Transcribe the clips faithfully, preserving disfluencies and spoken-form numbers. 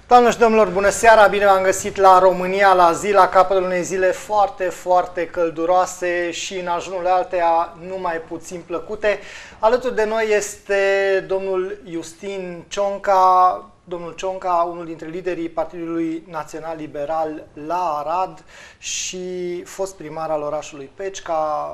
Doamnelor și domnilor, bună seara! Bine v-am găsit la România la zi, la capătul unei zile foarte, foarte călduroase și în ajunul alteia nu mai puțin plăcute. Alături de noi este domnul Iustin Cionca, domnul Cionca, unul dintre liderii Partidului Național Liberal la Arad și fost primar al orașului Pecica,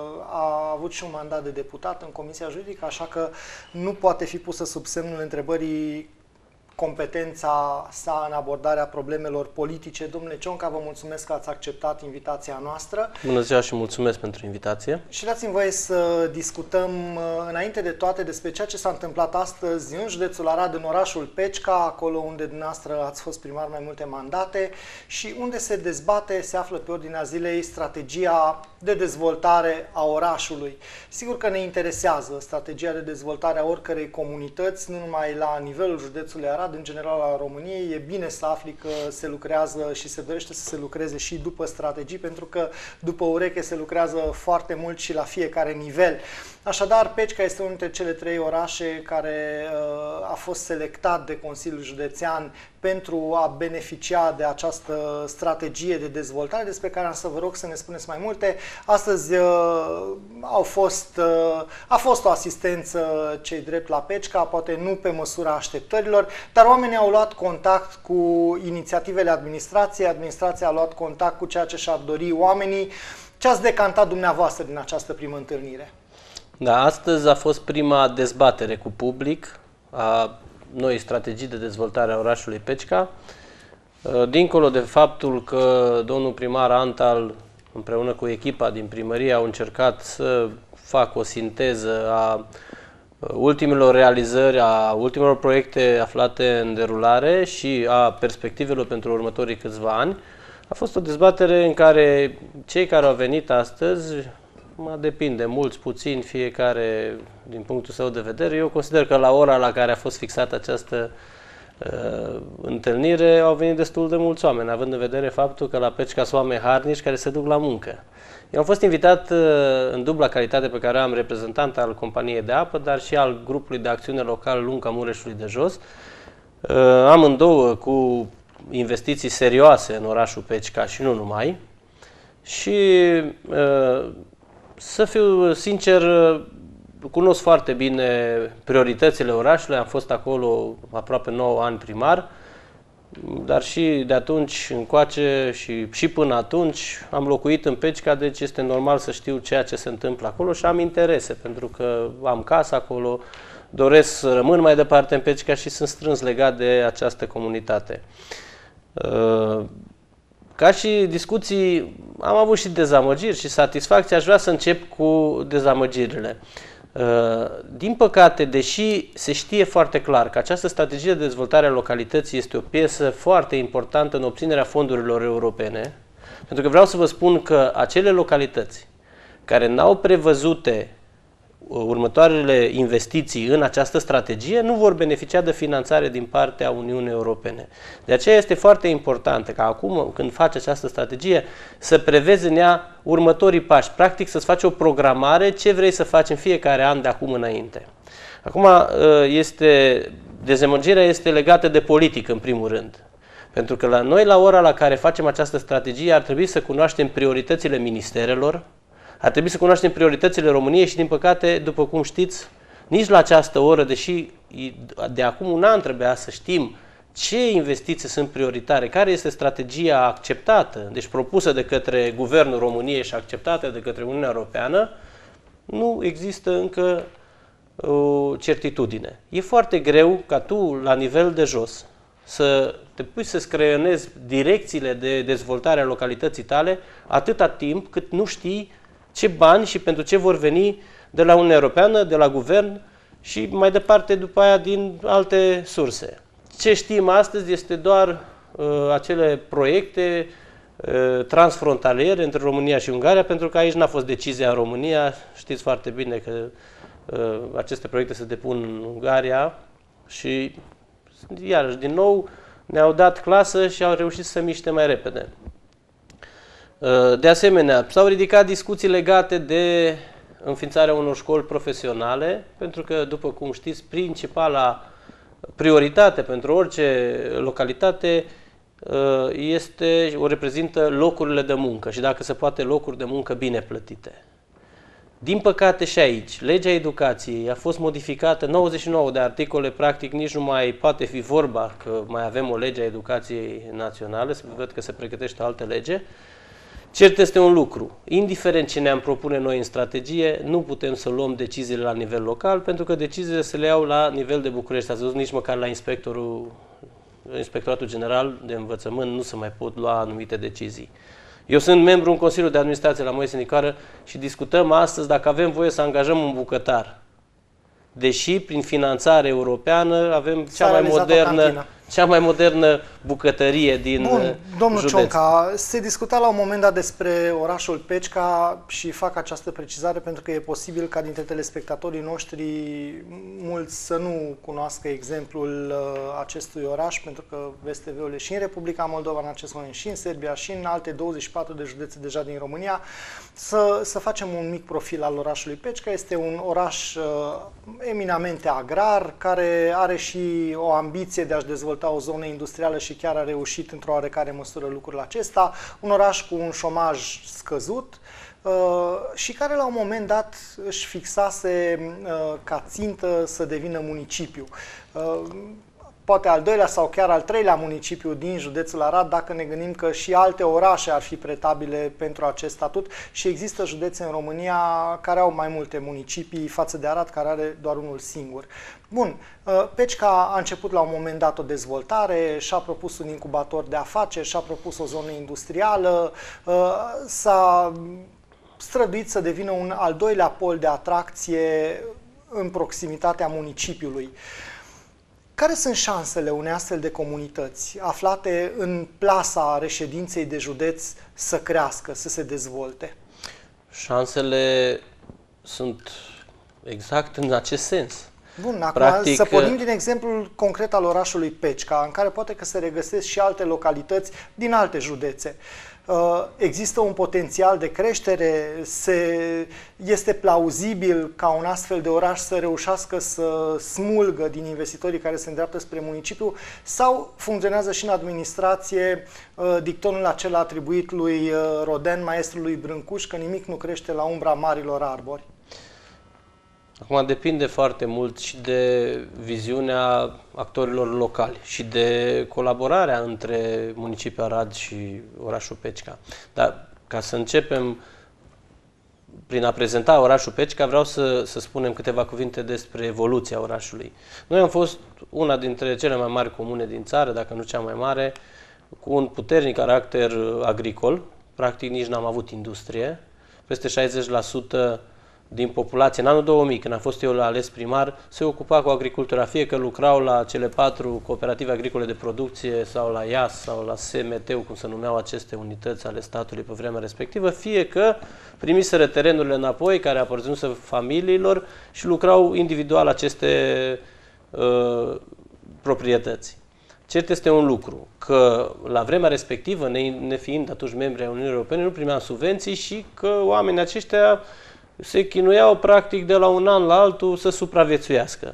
a avut și un mandat de deputat în Comisia Juridică, așa că nu poate fi pusă sub semnul întrebării competența sa în abordarea problemelor politice. Domnule Cionca, vă mulțumesc că ați acceptat invitația noastră. Bună ziua și mulțumesc pentru invitație. Și dați-mi voie să discutăm înainte de toate despre ceea ce s-a întâmplat astăzi în județul Arad, în orașul Pecica, acolo unde dumneavoastră ați fost primar mai multe mandate și unde se dezbate, se află pe ordinea zilei strategia de dezvoltare a orașului. Sigur că ne interesează strategia de dezvoltare a oricărei comunități, nu numai la nivelul județului Arad, în general al României. E bine să afli că se lucrează și se dorește să se lucreze și după strategii, pentru că după ureche se lucrează foarte mult și la fiecare nivel. Așadar, Pecica este unul dintre cele trei orașe care uh, a fost selectat de Consiliul Județean pentru a beneficia de această strategie de dezvoltare, despre care am să vă rog să ne spuneți mai multe. Astăzi uh, au fost, uh, a fost o asistență cei drept la Pecica, poate nu pe măsura așteptărilor, dar oamenii au luat contact cu inițiativele administrației, administrația a luat contact cu ceea ce și-ar dori oamenii. Ce ați decantat dumneavoastră din această primă întâlnire? Da, astăzi a fost prima dezbatere cu public a noi strategii de dezvoltare a orașului Pecica. Dincolo de faptul că domnul primar Antal, împreună cu echipa din primărie, au încercat să facă o sinteză a ultimelor realizări, a ultimelor proiecte aflate în derulare și a perspectivelor pentru următorii câțiva ani, a fost o dezbatere în care cei care au venit astăzi, mă depinde, mulți, puțini, fiecare din punctul său de vedere. Eu consider că la ora la care a fost fixată această uh, întâlnire au venit destul de mulți oameni, având în vedere faptul că la Pecica sunt oameni harnici care se duc la muncă. Eu am fost invitat uh, în dubla calitate pe care am reprezentant al companiei de apă, dar și al grupului de acțiune local Lunca Mureșului de Jos. Uh, amândouă cu investiții serioase în orașul Pecica și nu numai. Și uh, să fiu sincer, cunosc foarte bine prioritățile orașului, am fost acolo aproape nouă ani primar, dar și de atunci încoace și, și până atunci am locuit în Pecica, deci este normal să știu ceea ce se întâmplă acolo și am interese, pentru că am casă acolo, doresc să rămân mai departe în Pecica și sunt strâns legat de această comunitate. Ca și discuții, am avut și dezamăgiri și satisfacții. Aș vrea să încep cu dezamăgirile. Din păcate, deși se știe foarte clar că această strategie de dezvoltare a localității este o piesă foarte importantă în obținerea fondurilor europene, pentru că vreau să vă spun că acele localități care n-au prevăzute următoarele investiții în această strategie nu vor beneficia de finanțare din partea Uniunii Europene. De aceea este foarte important ca acum, când faci această strategie, să prevezi în ea următorii pași. Practic să-ți faci o programare ce vrei să faci în fiecare an de acum înainte. Acum, este, dezamăgirea este legată de politică, în primul rând. Pentru că la noi, la ora la care facem această strategie, ar trebui să cunoaștem prioritățile ministerelor, ar trebui să cunoaștem prioritățile României și, din păcate, după cum știți, nici la această oră, deși de acum un an trebuia să știm ce investiții sunt prioritare, care este strategia acceptată, deci propusă de către Guvernul României și acceptată de către Uniunea Europeană, nu există încă o certitudine. E foarte greu ca tu, la nivel de jos, să te pui să-ți creionezi direcțiile de dezvoltare a localității tale atâta timp cât nu știi ce bani și pentru ce vor veni de la Uniunea Europeană, de la Guvern și mai departe după aia din alte surse. Ce știm astăzi este doar uh, acele proiecte uh, transfrontaliere între România și Ungaria, pentru că aici n-a fost decizia în România. Știți foarte bine că uh, aceste proiecte se depun în Ungaria și iarăși din nou ne-au dat clasă și au reușit să miște mai repede. De asemenea, s-au ridicat discuții legate de înființarea unor școli profesionale, pentru că, după cum știți, principala prioritate pentru orice localitate este, o reprezintă locurile de muncă și dacă se poate locuri de muncă bine plătite. Din păcate și aici, legea educației a fost modificată, nouăzeci și nouă de articole, practic nici nu mai poate fi vorba că mai avem o lege a educației naționale, văd că se pregătește o altă lege. Cert este un lucru, indiferent ce ne-am propune noi în strategie, nu putem să luăm deciziile la nivel local, pentru că deciziile se le iau la nivel de București. Ați văzut, nici măcar la inspectorul, Inspectoratul General de Învățământ nu se mai pot lua anumite decizii. Eu sunt membru în Consiliul de Administrație la Moise Nicoară și discutăm astăzi dacă avem voie să angajăm un bucătar. Deși prin finanțare europeană avem cea mai modernă, cea mai modernă bucătărie din Bun, domnul județ. Cionca, se discuta la un moment dat despre orașul Pecica și fac această precizare pentru că e posibil ca dintre telespectatorii noștri mulți să nu cunoască exemplul acestui oraș, pentru că V S T V-ul e și în Republica Moldova în acest moment, și în Serbia, și în alte douăzeci și patru de județe deja din România. Să, să facem un mic profil al orașului Pecica. Este un oraș uh, eminamente agrar, care are și o ambiție de a-și dezvolta o zonă industrială și chiar a reușit într-o oarecare măsură lucrul acesta. Un oraș cu un șomaj scăzut uh, și care la un moment dat își fixase uh, ca țintă să devină municipiu. Uh, poate al doilea sau chiar al treilea municipiu din județul Arad, dacă ne gândim că și alte orașe ar fi pretabile pentru acest statut și există județe în România care au mai multe municipii față de Arad, care are doar unul singur. Bun, Pecica a început la un moment dat o dezvoltare, și-a propus un incubator de afaceri, și-a propus o zonă industrială, s-a străduit să devină un al doilea pol de atracție în proximitatea municipiului. Care sunt șansele unei astfel de comunități aflate în plasa reședinței de județ să crească, să se dezvolte? Șansele sunt exact în acest sens. Bun, acum Practic, să pornim din exemplul concret al orașului Pecica, în care poate că se regăsesc și alte localități din alte județe. Există un potențial de creștere? Se, este plauzibil ca un astfel de oraș să reușească să smulgă din investitorii care se îndreaptă spre municipiu? Sau funcționează și în administrație dictonul acela atribuit lui Roden, maestrului Brâncuș, că nimic nu crește la umbra marilor arbori? Acum depinde foarte mult și de viziunea actorilor locali și de colaborarea între municipiul Arad și orașul Pecica. Dar ca să începem prin a prezenta orașul Pecica, vreau să, să spunem câteva cuvinte despre evoluția orașului. Noi am fost una dintre cele mai mari comune din țară, dacă nu cea mai mare, cu un puternic caracter agricol. Practic nici n-am avut industrie. Peste șaizeci la sută din populație, în anul două mii, când am fost eu ales primar, se ocupa cu agricultura, fie că lucrau la cele patru cooperative agricole de producție sau la I A S sau la S M T, cum se numeau aceste unități ale statului pe vremea respectivă, fie că primiseră terenurile înapoi care aparținuse familiilor și lucrau individual aceste uh, proprietăți. Cert este un lucru, că la vremea respectivă, nefiind atunci membri ai Uniunii Europene, nu primeam subvenții și că oamenii aceștia se chinuiau practic de la un an la altul să supraviețuiască.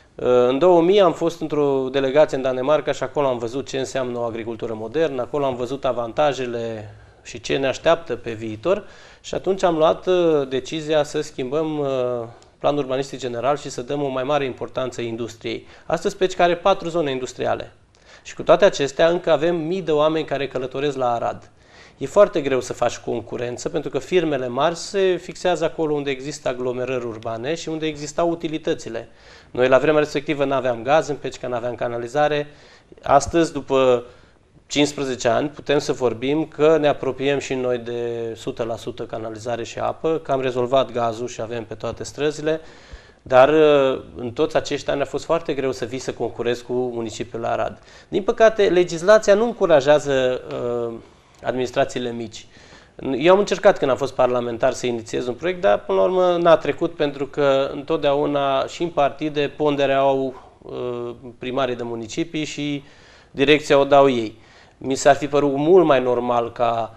În două mii am fost într-o delegație în Danemarca și acolo am văzut ce înseamnă o agricultură modernă, acolo am văzut avantajele și ce ne așteaptă pe viitor și atunci am luat decizia să schimbăm planul urbanistic general și să dăm o mai mare importanță industriei. Astăzi Pecica are patru zone industriale și cu toate acestea încă avem mii de oameni care călătoresc la Arad. E foarte greu să faci concurență, pentru că firmele mari se fixează acolo unde există aglomerări urbane și unde existau utilitățile. Noi la vremea respectivă nu aveam gaz în Pecica, nu aveam canalizare. Astăzi, după cincisprezece ani, putem să vorbim că ne apropiem și noi de o sută la sută canalizare și apă, că am rezolvat gazul și avem pe toate străzile, dar în toți acești ani a fost foarte greu să vii să concurezi cu municipiul Arad. Din păcate, legislația nu încurajează uh, administrațiile mici. Eu am încercat când am fost parlamentar să inițiez un proiect, dar până la urmă n-a trecut pentru că întotdeauna și în partide ponderea au uh, primarii de municipii și direcția o dau ei. Mi s-ar fi părut mult mai normal ca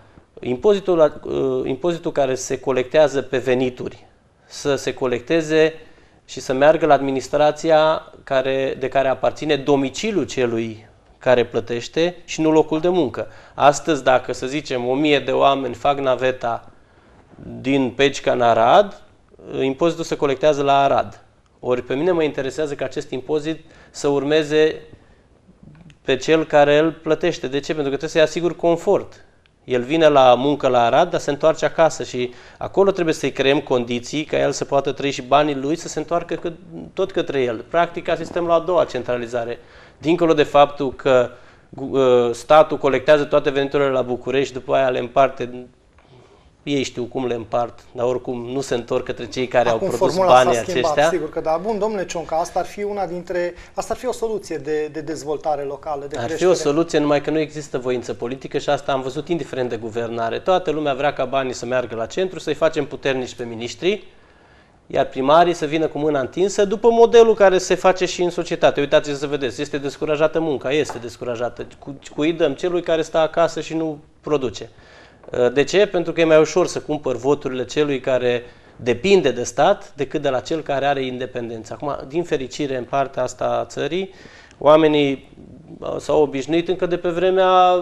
impozitul, uh, impozitul care se colectează pe venituri să se colecteze și să meargă la administrația care, de care aparține domiciliul celui care plătește și nu locul de muncă. Astăzi, dacă, să zicem, o mie de oameni fac naveta din Pecica în Arad, impozitul se colectează la Arad. Ori pe mine mă interesează că acest impozit să urmeze pe cel care îl plătește. De ce? Pentru că trebuie să-i asigur confort. El vine la muncă la Arad, dar se întoarce acasă și acolo trebuie să-i creăm condiții ca el să poată trăi și banii lui să se întoarcă cât, tot către el. Practic, asistăm la a doua centralizare. Dincolo de faptul că uh, statul colectează toate veniturile la București, după aia le împarte, ei știu cum le împart, dar oricum nu se întorc către cei care Acum au produs banii schimbat, aceștia. Sigur că da. Bun, domnule Cionca, asta ar fi una dintre, asta ar fi o soluție de, de dezvoltare locală, de Ar creștere. fi o soluție, numai că nu există voință politică și asta am văzut indiferent de guvernare. Toată lumea vrea ca banii să meargă la centru, să-i facem puternici pe miniștri, iar primarii să vină cu mâna întinsă după modelul care se face și în societate. Uitați-vă să vedeți, este descurajată munca, este descurajată. Cu, cu îi dăm celui care stă acasă și nu produce. De ce? Pentru că e mai ușor să cumpăr voturile celui care depinde de stat decât de la cel care are independență. Acum, din fericire, în partea asta a țării, oamenii s-au obișnuit încă de pe vremea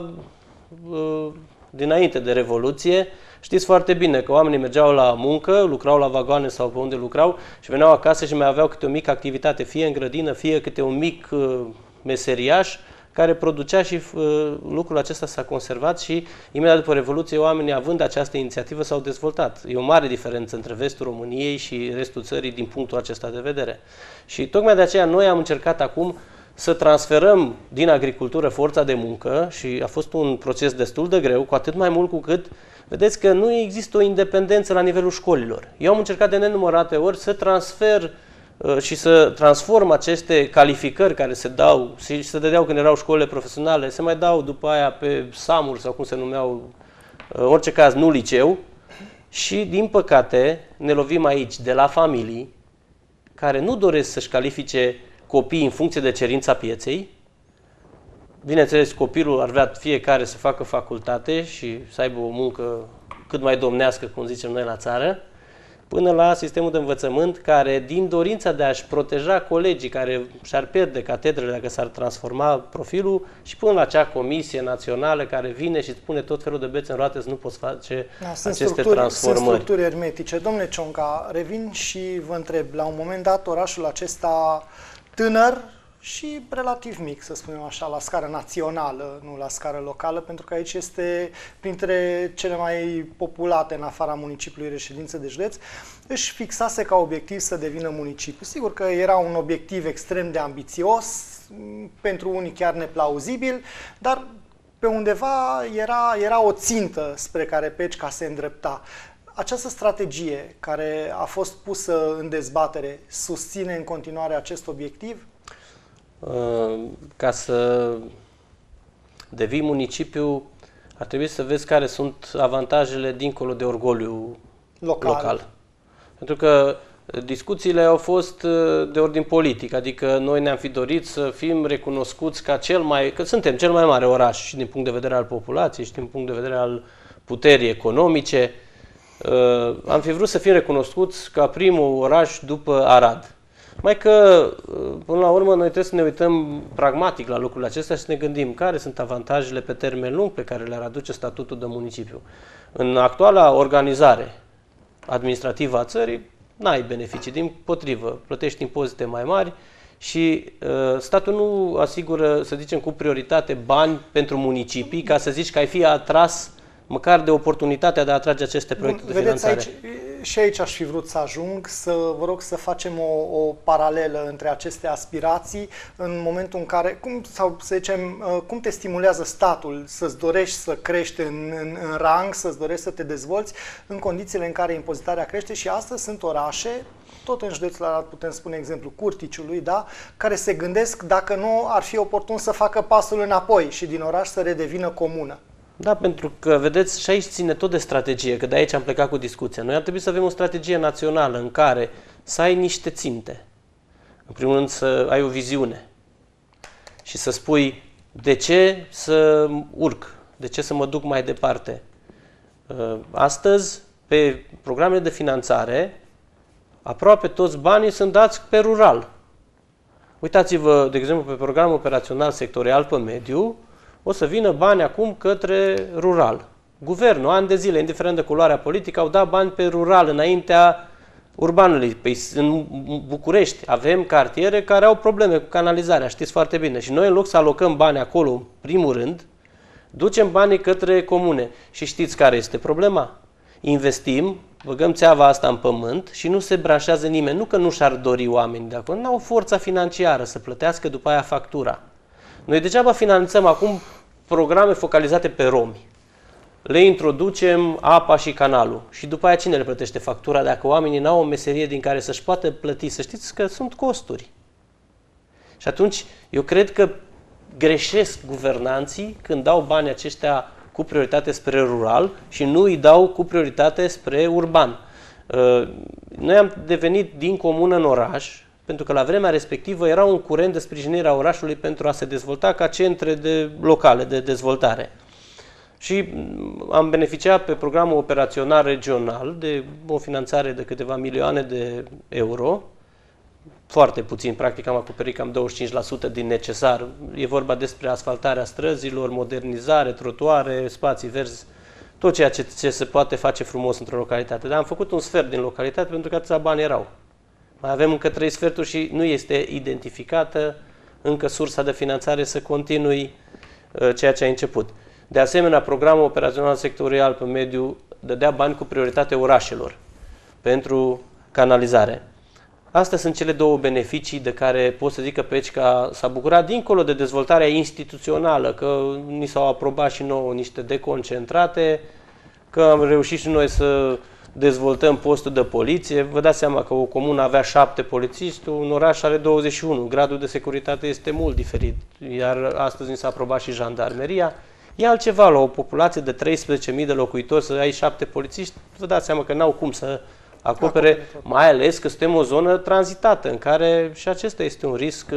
dinainte de Revoluție. Știți foarte bine că oamenii mergeau la muncă, lucrau la vagoane sau pe unde lucrau și veneau acasă și mai aveau câte o mică activitate, fie în grădină, fie câte un mic meseriaș care producea și uh, lucrul acesta s-a conservat și imediat după Revoluție oamenii, având această inițiativă, s-au dezvoltat. E o mare diferență între vestul României și restul țării din punctul acesta de vedere. Și tocmai de aceea noi am încercat acum să transferăm din agricultură forța de muncă și a fost un proces destul de greu, cu atât mai mult cu cât vedeți că nu există o independență la nivelul școlilor. Eu am încercat de nenumărate ori să transfer și să transform aceste calificări care se dau și se dădeau când erau școlile profesionale, se mai dau după aia pe SAMuri sau cum se numeau, în orice caz nu liceu, și din păcate ne lovim aici de la familii care nu doresc să-și califice copiii în funcție de cerința pieței. Bineînțeles, copilul ar vrea fiecare să facă facultate și să aibă o muncă cât mai domnească, cum zicem noi la țară, până la sistemul de învățământ care, din dorința de a-și proteja colegii care și-ar pierde catedrele dacă s-ar transforma profilul, și până la acea comisie națională care vine și spune tot felul de bețe în roate să nu poți face da, aceste transformări. Sunt structuri ermetice. Domnule Cionca, revin și vă întreb, la un moment dat orașul acesta tânăr și relativ mic, să spunem așa, la scară națională, nu la scară locală, pentru că aici este printre cele mai populate în afara municipiului reședință de județ, își fixase ca obiectiv să devină municipiu. Sigur că era un obiectiv extrem de ambițios, pentru unii chiar neplauzibil, dar pe undeva era, era o țintă spre care Pecica se îndrepta. Această strategie care a fost pusă în dezbatere susține în continuare acest obiectiv? Ca să devii municipiu, ar trebui să vezi care sunt avantajele dincolo de orgoliu local. local. Pentru că discuțiile au fost de ordin politic, adică noi ne-am fi dorit să fim recunoscuți ca cel mai, că suntem cel mai mare oraș și din punct de vedere al populației și din punct de vedere al puterii economice. Am fi vrut să fim recunoscuți ca primul oraș după Arad. Mai că, până la urmă, noi trebuie să ne uităm pragmatic la lucrurile acestea și să ne gândim care sunt avantajele pe termen lung pe care le-ar aduce statutul de municipiu. În actuala organizare administrativă a țării, n-ai beneficii, din potrivă, plătești impozite mai mari și uh, statul nu asigură, să zicem, cu prioritate bani pentru municipii, ca să zici că ai fi atras măcar de oportunitatea de a atrage aceste proiecte Bun, de finanțare. Aici, și aici aș fi vrut să ajung, să vă rog să facem o, o paralelă între aceste aspirații în momentul în care, cum, sau să zicem, cum te stimulează statul să-ți dorești să crești în, în, în rang, să-ți dorești să te dezvolți în condițiile în care impozitarea crește și astăzi sunt orașe, tot în județul Arad putem spune exemplu Curticiului, da, care se gândesc dacă nu ar fi oportun să facă pasul înapoi și din oraș să redevină comună. Da, pentru că, vedeți, și aici ține tot de strategie, că de aici am plecat cu discuția. Noi ar trebui să avem o strategie națională în care să ai niște ținte. În primul rând să ai o viziune și să spui de ce să urc, de ce să mă duc mai departe. Astăzi, pe programele de finanțare, aproape toți banii sunt dați pe rural. Uitați-vă, de exemplu, pe programul operațional sectorial pe mediu, o să vină bani acum către rural. Guvernul, ani de zile, indiferent de culoarea politică, au dat bani pe rural înaintea urbanului. Păi, în București avem cartiere care au probleme cu canalizarea, știți foarte bine. Și noi, în loc să alocăm bani acolo, în primul rând, ducem banii către comune. Și știți care este problema? Investim, băgăm țeava asta în pământ și nu se branșează nimeni. Nu că nu și-ar dori oamenii de acolo, nu au forța financiară să plătească după aia factura. Noi degeaba finanțăm acum programe focalizate pe romi. Le introducem apa și canalul. Și după aia cine le plătește factura dacă oamenii n-au o meserie din care să-și poată plăti? Să știți că sunt costuri. Și atunci eu cred că greșesc guvernanții când dau banii aceștia cu prioritate spre rural și nu îi dau cu prioritate spre urban. Noi am devenit din comună în oraș, pentru că la vremea respectivă era un curent de sprijinire a orașului pentru a se dezvolta ca centre de, locale de dezvoltare. Și am beneficiat pe programul operațional regional de o finanțare de câteva milioane de euro, foarte puțin, practic am acoperit cam douăzeci și cinci la sută din necesar. E vorba despre asfaltarea străzilor, modernizare, trotuare, spații verzi, tot ceea ce, ce se poate face frumos într-o localitate. Dar am făcut un sfert din localitate pentru că atâția bani erau. Mai avem încă trei sferturi și nu este identificată încă sursa de finanțare să continui uh, ceea ce a început. De asemenea, programul operațional sectorial pe mediu dădea bani cu prioritate orașelor pentru canalizare. Astea sunt cele două beneficii de care pot să zic că Pecica s-a bucurat, dincolo de dezvoltarea instituțională, că ni s-au aprobat și nouă niște deconcentrate, că am reușit și noi să dezvoltăm postul de poliție. Vă dați seama că o comună avea șapte polițiști, un oraș are douăzeci și unu. Gradul de securitate este mult diferit, iar astăzi ni s-a aprobat și jandarmeria. E altceva la o populație de treisprezece mii de locuitori să ai șapte polițiști, vă dați seama că n-au cum să acopere, acopere mai ales că suntem o zonă tranzitată în care și acesta este un risc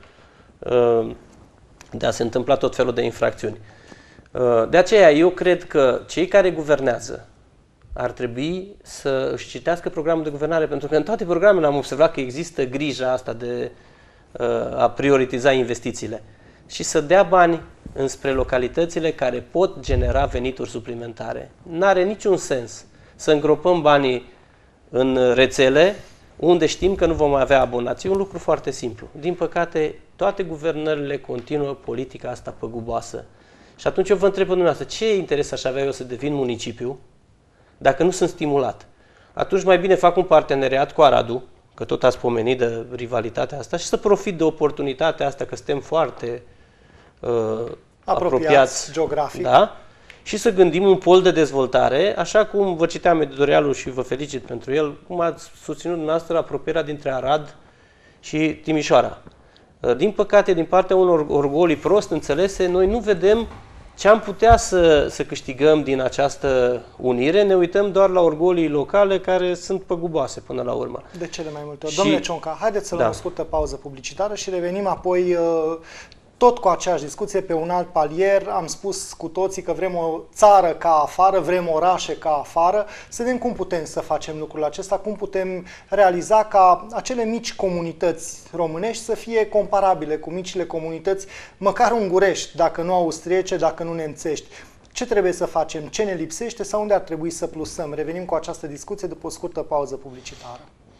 uh, de a se întâmpla tot felul de infracțiuni. Uh, de aceea eu cred că cei care guvernează ar trebui să își citească programul de guvernare, pentru că în toate programele am observat că există grija asta de uh, a prioritiza investițiile și să dea bani înspre localitățile care pot genera venituri suplimentare. N-are niciun sens să îngropăm banii în rețele unde știm că nu vom avea abonații. Un lucru foarte simplu. Din păcate, toate guvernările continuă politica asta păguboasă. Și atunci eu vă întreb pe dumneavoastră, ce interes aș avea eu să devin municipiu dacă nu sunt stimulat? Atunci mai bine fac un parteneriat cu Aradul, că tot ați pomenit de rivalitatea asta, și să profit de oportunitatea asta, că suntem foarte uh, apropiați, apropiați geografic. Da? Și să gândim un pol de dezvoltare, așa cum vă citeam editorialul și vă felicit pentru el, cum ați susținut dumneavoastră apropierea dintre Arad și Timișoara. Din păcate, din partea unor orgolii prost înțelese, noi nu vedem ce am putea să, să câștigăm din această unire, ne uităm doar la orgolii locale care sunt păguboase până la urmă. De cele mai multe ori. Și... Domnule Cionca, haideți să luăm da. o scurtă pauză publicitară și revenim apoi tot cu aceeași discuție pe un alt palier. Am spus cu toții că vrem o țară ca afară, vrem orașe ca afară. Să vedem cum putem să facem lucrul acesta, cum putem realiza ca acele mici comunități românești să fie comparabile cu micile comunități, măcar ungurești, dacă nu austriece, dacă nu nemțești. Ce trebuie să facem, ce ne lipsește sau unde ar trebui să plusăm? Revenim cu această discuție după o scurtă pauză publicitară.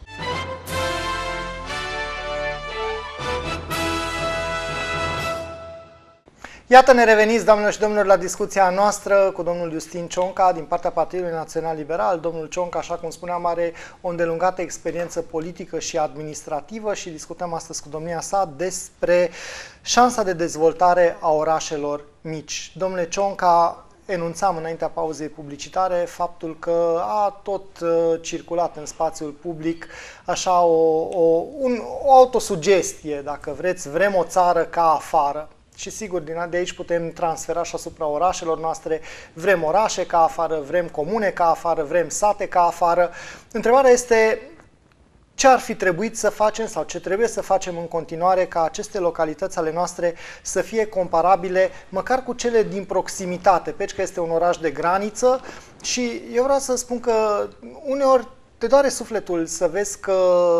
Iată, ne reveniți, doamnelor și domnilor, la discuția noastră cu domnul Iustin Cionca din partea Partidului Național Liberal. Domnul Cionca, așa cum spuneam, are o îndelungată experiență politică și administrativă și discutăm astăzi cu domnia sa despre șansa de dezvoltare a orașelor mici. Domnule Cionca, enunțam înaintea pauzei publicitare faptul că a tot uh, circulat în spațiul public așa o, o, un, o autosugestie, dacă vreți, vrem o țară ca afară. Și sigur, de aici putem transfera și asupra orașelor noastre. Vrem orașe ca afară, vrem comune ca afară, vrem sate ca afară. Întrebarea este ce ar fi trebuit să facem sau ce trebuie să facem în continuare ca aceste localități ale noastre să fie comparabile măcar cu cele din proximitate. Pecica este un oraș de graniță și eu vreau să spun că uneori te doare sufletul să vezi că,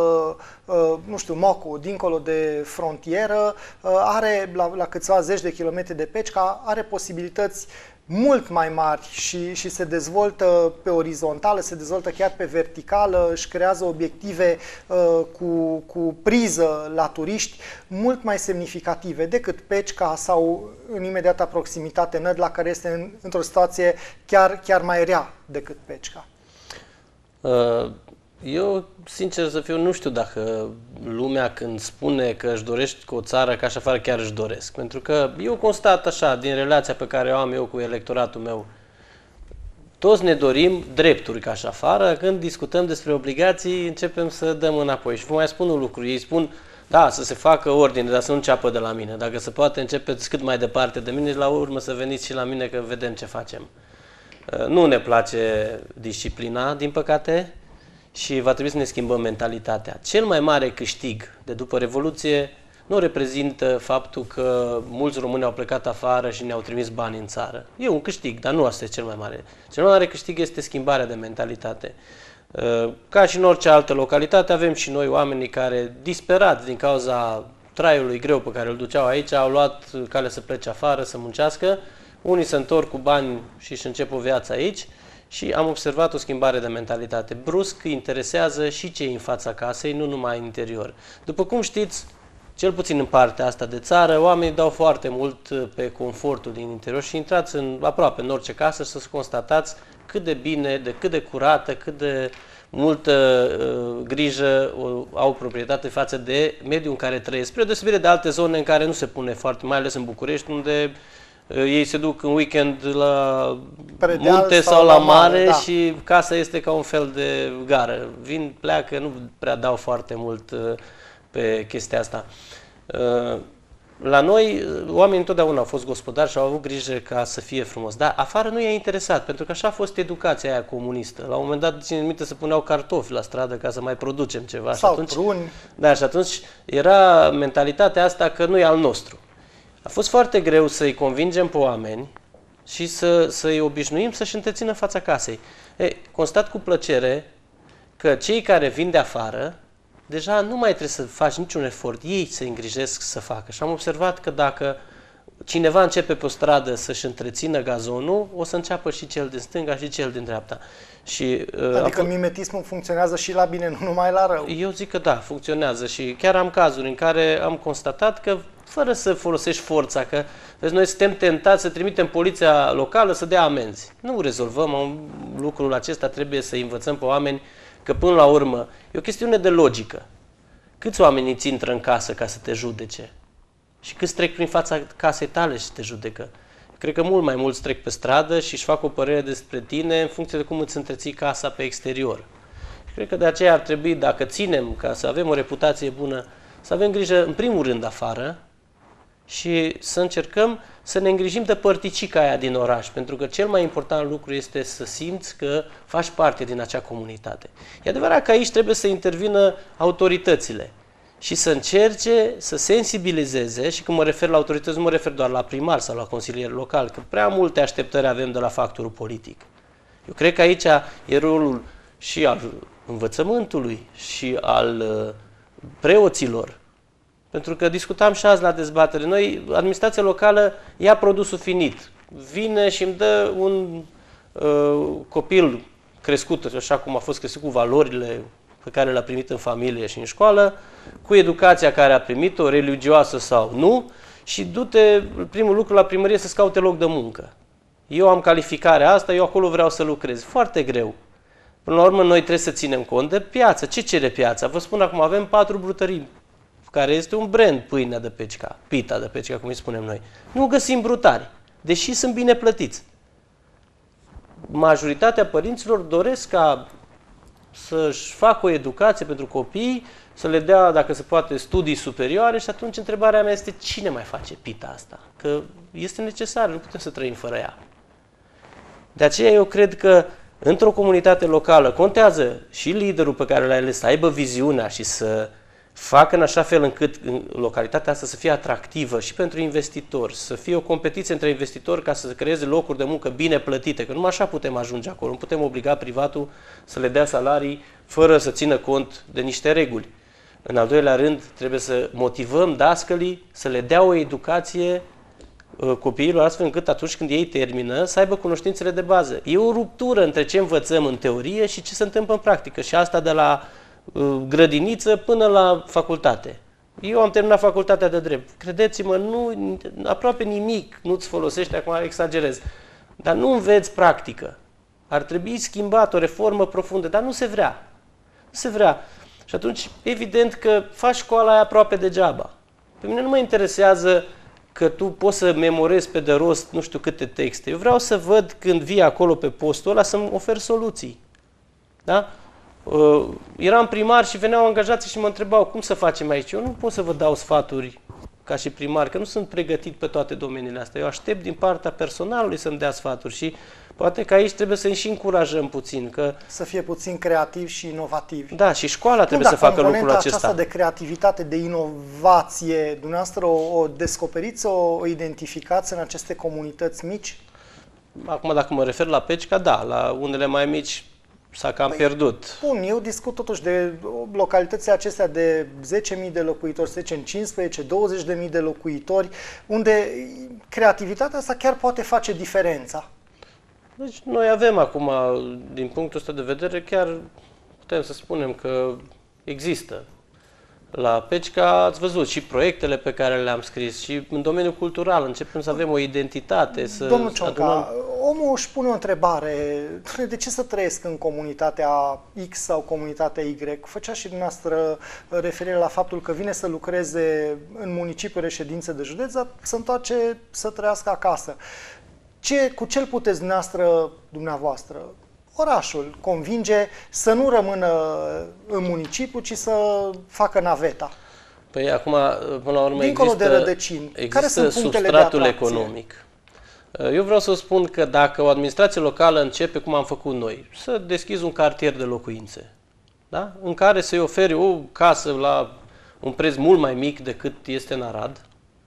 nu știu, Mocu, dincolo de frontieră, are la, la câțiva zeci de kilometri de Pecica, are posibilități mult mai mari și, și se dezvoltă pe orizontală, se dezvoltă chiar pe verticală, își creează obiective uh, cu, cu priză la turiști mult mai semnificative decât Pecica sau în imediata proximitate Nădlac, care este în, într-o situație chiar, chiar mai rea decât Pecica. Uh... Eu, sincer să fiu, nu știu dacă lumea când spune că își dorești cu o țară ca și afară, chiar își doresc. Pentru că eu constat așa, din relația pe care o am eu cu electoratul meu, toți ne dorim drepturi ca și afară, când discutăm despre obligații, începem să dăm înapoi. Și vă mai spun un lucru, ei spun, da, să se facă ordine, dar să nu înceapă de la mine. Dacă se poate, începeți cât mai departe de mine și la urmă să veniți și la mine că vedem ce facem. Nu ne place disciplina, din păcate, și va trebui să ne schimbăm mentalitatea. Cel mai mare câștig de după Revoluție nu reprezintă faptul că mulți români au plecat afară și ne-au trimis bani în țară. E un câștig, dar nu asta e cel mai mare. Cel mai mare câștig este schimbarea de mentalitate. Ca și în orice altă localitate, avem și noi oamenii care, disperați din cauza traiului greu pe care îl duceau aici, au luat calea să plece afară, să muncească. Unii se întorc cu bani și își încep o viață aici. Și am observat o schimbare de mentalitate. Brusc interesează și cei în fața casei, nu numai în interior. După cum știți, cel puțin în partea asta de țară, oamenii dau foarte mult pe confortul din interior și intrați în, aproape în orice casă și să constatați cât de bine, de cât de curată, cât de multă uh, grijă uh, au proprietate față de mediul în care trăiesc. Spre deosebire de alte zone în care nu se pune foarte, mai ales în București, unde ei se duc în weekend la Predeal munte sau, sau la mare, da. Și casa este ca un fel de gară. Vin, pleacă, nu prea dau foarte mult pe chestia asta. La noi, oamenii întotdeauna au fost gospodari și au avut grijă ca să fie frumos. Dar afară nu i-a interesat, pentru că așa a fost educația aia comunistă. La un moment dat, ține minte, să puneau cartofi la stradă ca să mai producem ceva. Sau și atunci, pruni. Da, și atunci era mentalitatea asta că nu e al nostru. A fost foarte greu să-i convingem pe oameni și să, să-i obișnuim să-și întrețină fața casei. E, constat cu plăcere că cei care vin de afară, deja nu mai trebuie să faci niciun efort, ei se îngrijesc să facă. Și am observat că dacă cineva începe pe o stradă să-și întrețină gazonul, o să înceapă și cel din stânga și cel din dreapta. Și, adică uh, mimetismul funcționează și la bine, nu numai la rău. Eu zic că da, funcționează și chiar am cazuri în care am constatat că fără să folosești forța, că vezi, noi suntem tentați să trimitem poliția locală să dea amenzi. Nu rezolvăm lucrul acesta, trebuie să învățăm pe oameni că până la urmă e o chestiune de logică. Câți oameni îți intră în casă ca să te judece? Și câți trec prin fața casei tale și te judecă? Cred că mult mai mulți trec pe stradă și își fac o părere despre tine în funcție de cum îți întreții casa pe exterior. Și cred că de aceea ar trebui, dacă ținem ca să avem o reputație bună, să avem grijă în primul rând afară și să încercăm să ne îngrijim de părticica aia din oraș, pentru că cel mai important lucru este să simți că faci parte din acea comunitate. E adevărat că aici trebuie să intervină autoritățile și să încerce să sensibilizeze, și când mă refer la autorități, nu mă refer doar la primar sau la consilier local, că prea multe așteptări avem de la factorul politic. Eu cred că aici e rolul și al învățământului și al preoților. Pentru că discutam și azi la dezbatere. Noi, administrația locală, ia produsul finit. Vine și îmi dă un uh, copil crescut, așa cum a fost crescut, cu valorile pe care le-a primit în familie și în școală, cu educația care a primit-o, religioasă sau nu, și du-te, primul lucru, la primărie să-ți caute loc de muncă. Eu am calificarea asta, eu acolo vreau să lucrez. Foarte greu. Până la urmă, noi trebuie să ținem cont de piață. Ce cere piața? Vă spun acum, avem patru brutării, care este un brand, pâinea de Pecica, pita de Pecica, cum îi spunem noi. Nu găsim brutari, deși sunt bine plătiți. Majoritatea părinților doresc ca să-și facă o educație pentru copii, să le dea, dacă se poate, studii superioare, și atunci întrebarea mea este: cine mai face pita asta? Că este necesar, nu putem să trăim fără ea. De aceea eu cred că într-o comunitate locală contează și liderul pe care l-ai ales să aibă viziunea și să facă în așa fel încât localitatea asta să fie atractivă și pentru investitori, să fie o competiție între investitori ca să creeze locuri de muncă bine plătite, că numai așa putem ajunge acolo. Nu putem obliga privatul să le dea salarii fără să țină cont de niște reguli. În al doilea rând, trebuie să motivăm dascălii să le dea o educație copiilor astfel încât atunci când ei termină să aibă cunoștințele de bază. E o ruptură între ce învățăm în teorie și ce se întâmplă în practică și asta de la grădiniță până la facultate. Eu am terminat facultatea de drept. Credeți-mă, nu, aproape nimic nu-ți folosește, acum exagerez, dar nu înveți practică. Ar trebui schimbat o reformă profundă, dar nu se vrea. Nu se vrea. Și atunci, evident că faci școala aia aproape degeaba. Pe mine nu mă interesează că tu poți să memorezi pe de rost nu știu câte texte. Eu vreau să văd când vii acolo pe postul ăla să-mi oferi soluții. Da? Uh, eram primar și veneau angajații și mă întrebau cum să facem aici. Eu nu pot să vă dau sfaturi ca și primar, că nu sunt pregătit pe toate domeniile astea. Eu aștept din partea personalului să-mi dea sfaturi și poate că aici trebuie să-i și încurajăm puțin. Că... Să fie puțin creativi și inovativi. Da, și școala trebuie să facă lucrul acesta. Aceasta de creativitate, de inovație, dumneavoastră o, o descoperiți, o, o identificați în aceste comunități mici? Acum, dacă mă refer la Pecica, da, la unele mai mici s-a cam păi, pierdut. Bun, eu discut totuși de localitățile acestea de zece mii de locuitori, să zicem cincisprezece douăzeci de mii de locuitori, unde creativitatea asta chiar poate face diferența. Deci noi avem acum, din punctul ăsta de vedere, chiar putem să spunem că există. La Pecica ați văzut și proiectele pe care le-am scris și în domeniul cultural începem să avem o identitate. Să Domnul Cionca, adunăm... omul își pune o întrebare, de ce să trăiesc în comunitatea X sau comunitatea Y? Făcea și dumneavoastră referire la faptul că vine să lucreze în municipiul reședință de județ, dar să întoarce să trăiască acasă. Ce, cu ce îl puteți dumneavoastră, dumneavoastră, orașul, convinge să nu rămână în municipiu, ci să facă naveta? Păi acum, până la urmă, dincolo există, de rădăcini, există care sunt punctele substratul de atracție? economic. Eu vreau să spun că dacă o administrație locală începe, cum am făcut noi, să deschizi un cartier de locuințe, da? În care să-i oferi o casă la un preț mult mai mic decât este în Arad,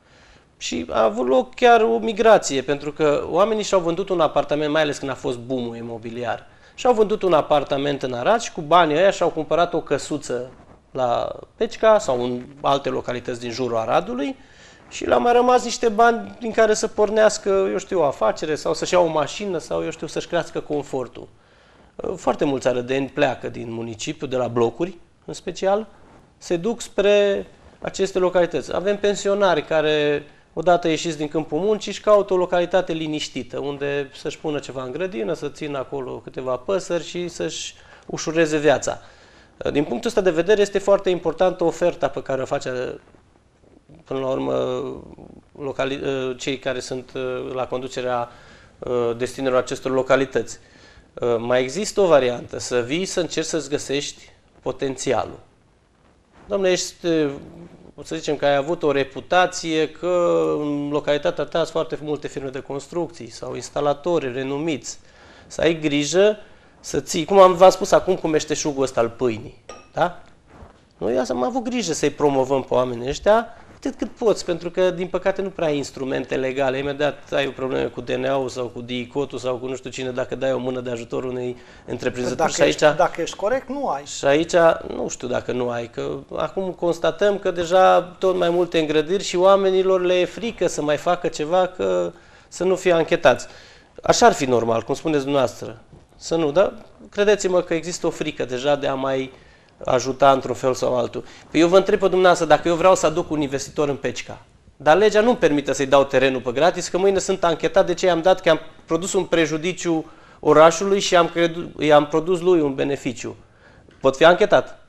și a avut loc chiar o migrație, pentru că oamenii și-au vândut un apartament, mai ales când a fost boom-ul imobiliar, și-au vândut un apartament în Arad și cu banii ăia și-au cumpărat o căsuță la Pecica sau în alte localități din jurul Aradului și le-au mai rămas niște bani din care să pornească, eu știu, o afacere sau să-și ia o mașină sau, eu știu, să-și crească confortul. Foarte mulți arădeni pleacă din municipiu, de la blocuri în special, se duc spre aceste localități. Avem pensionari care, odată ieșiți din câmpul muncii, își caută o localitate liniștită, unde să-și pună ceva în grădină, să țină acolo câteva păsări și să-și ușureze viața. Din punctul ăsta de vedere, este foarte importantă oferta pe care o face, până la urmă, locali... cei care sunt la conducerea destinelor acestor localități. Mai există o variantă, să vii să încerci să-ți găsești potențialul. Doamne, ești, o să zicem că ai avut o reputație că în localitatea ta sunt foarte multe firme de construcții sau instalatori renumiți. Să ai grijă să ții, cum am v-am spus acum cu meșteșugul ăsta al pâinii. Da? Noi am avut grijă să-i promovăm pe oamenii ăștia atât cât poți, pentru că, din păcate, nu prea ai instrumente legale. Imediat ai o problemă cu D N A-ul sau cu D I C O T-ul sau cu nu știu cine, dacă dai o mână de ajutor unei întreprinzători. Dacă, și aici, ești, dacă ești corect, nu ai. Și aici, nu știu dacă nu ai, că acum constatăm că deja tot mai multe îngrădiri și oamenilor le e frică să mai facă ceva, că să nu fie anchetați. Așa ar fi normal, cum spuneți dumneavoastră. Să nu, dar credeți-mă că există o frică deja de a mai ajuta într-un fel sau altul. Păi eu vă întreb pe dumneavoastră dacă eu vreau să aduc un investitor în Pecica, dar legea nu-mi permite să-i dau terenul pe gratis, că mâine sunt anchetat de ce i-am dat, că am produs un prejudiciu orașului și am i-am produs lui un beneficiu. Pot fi anchetat?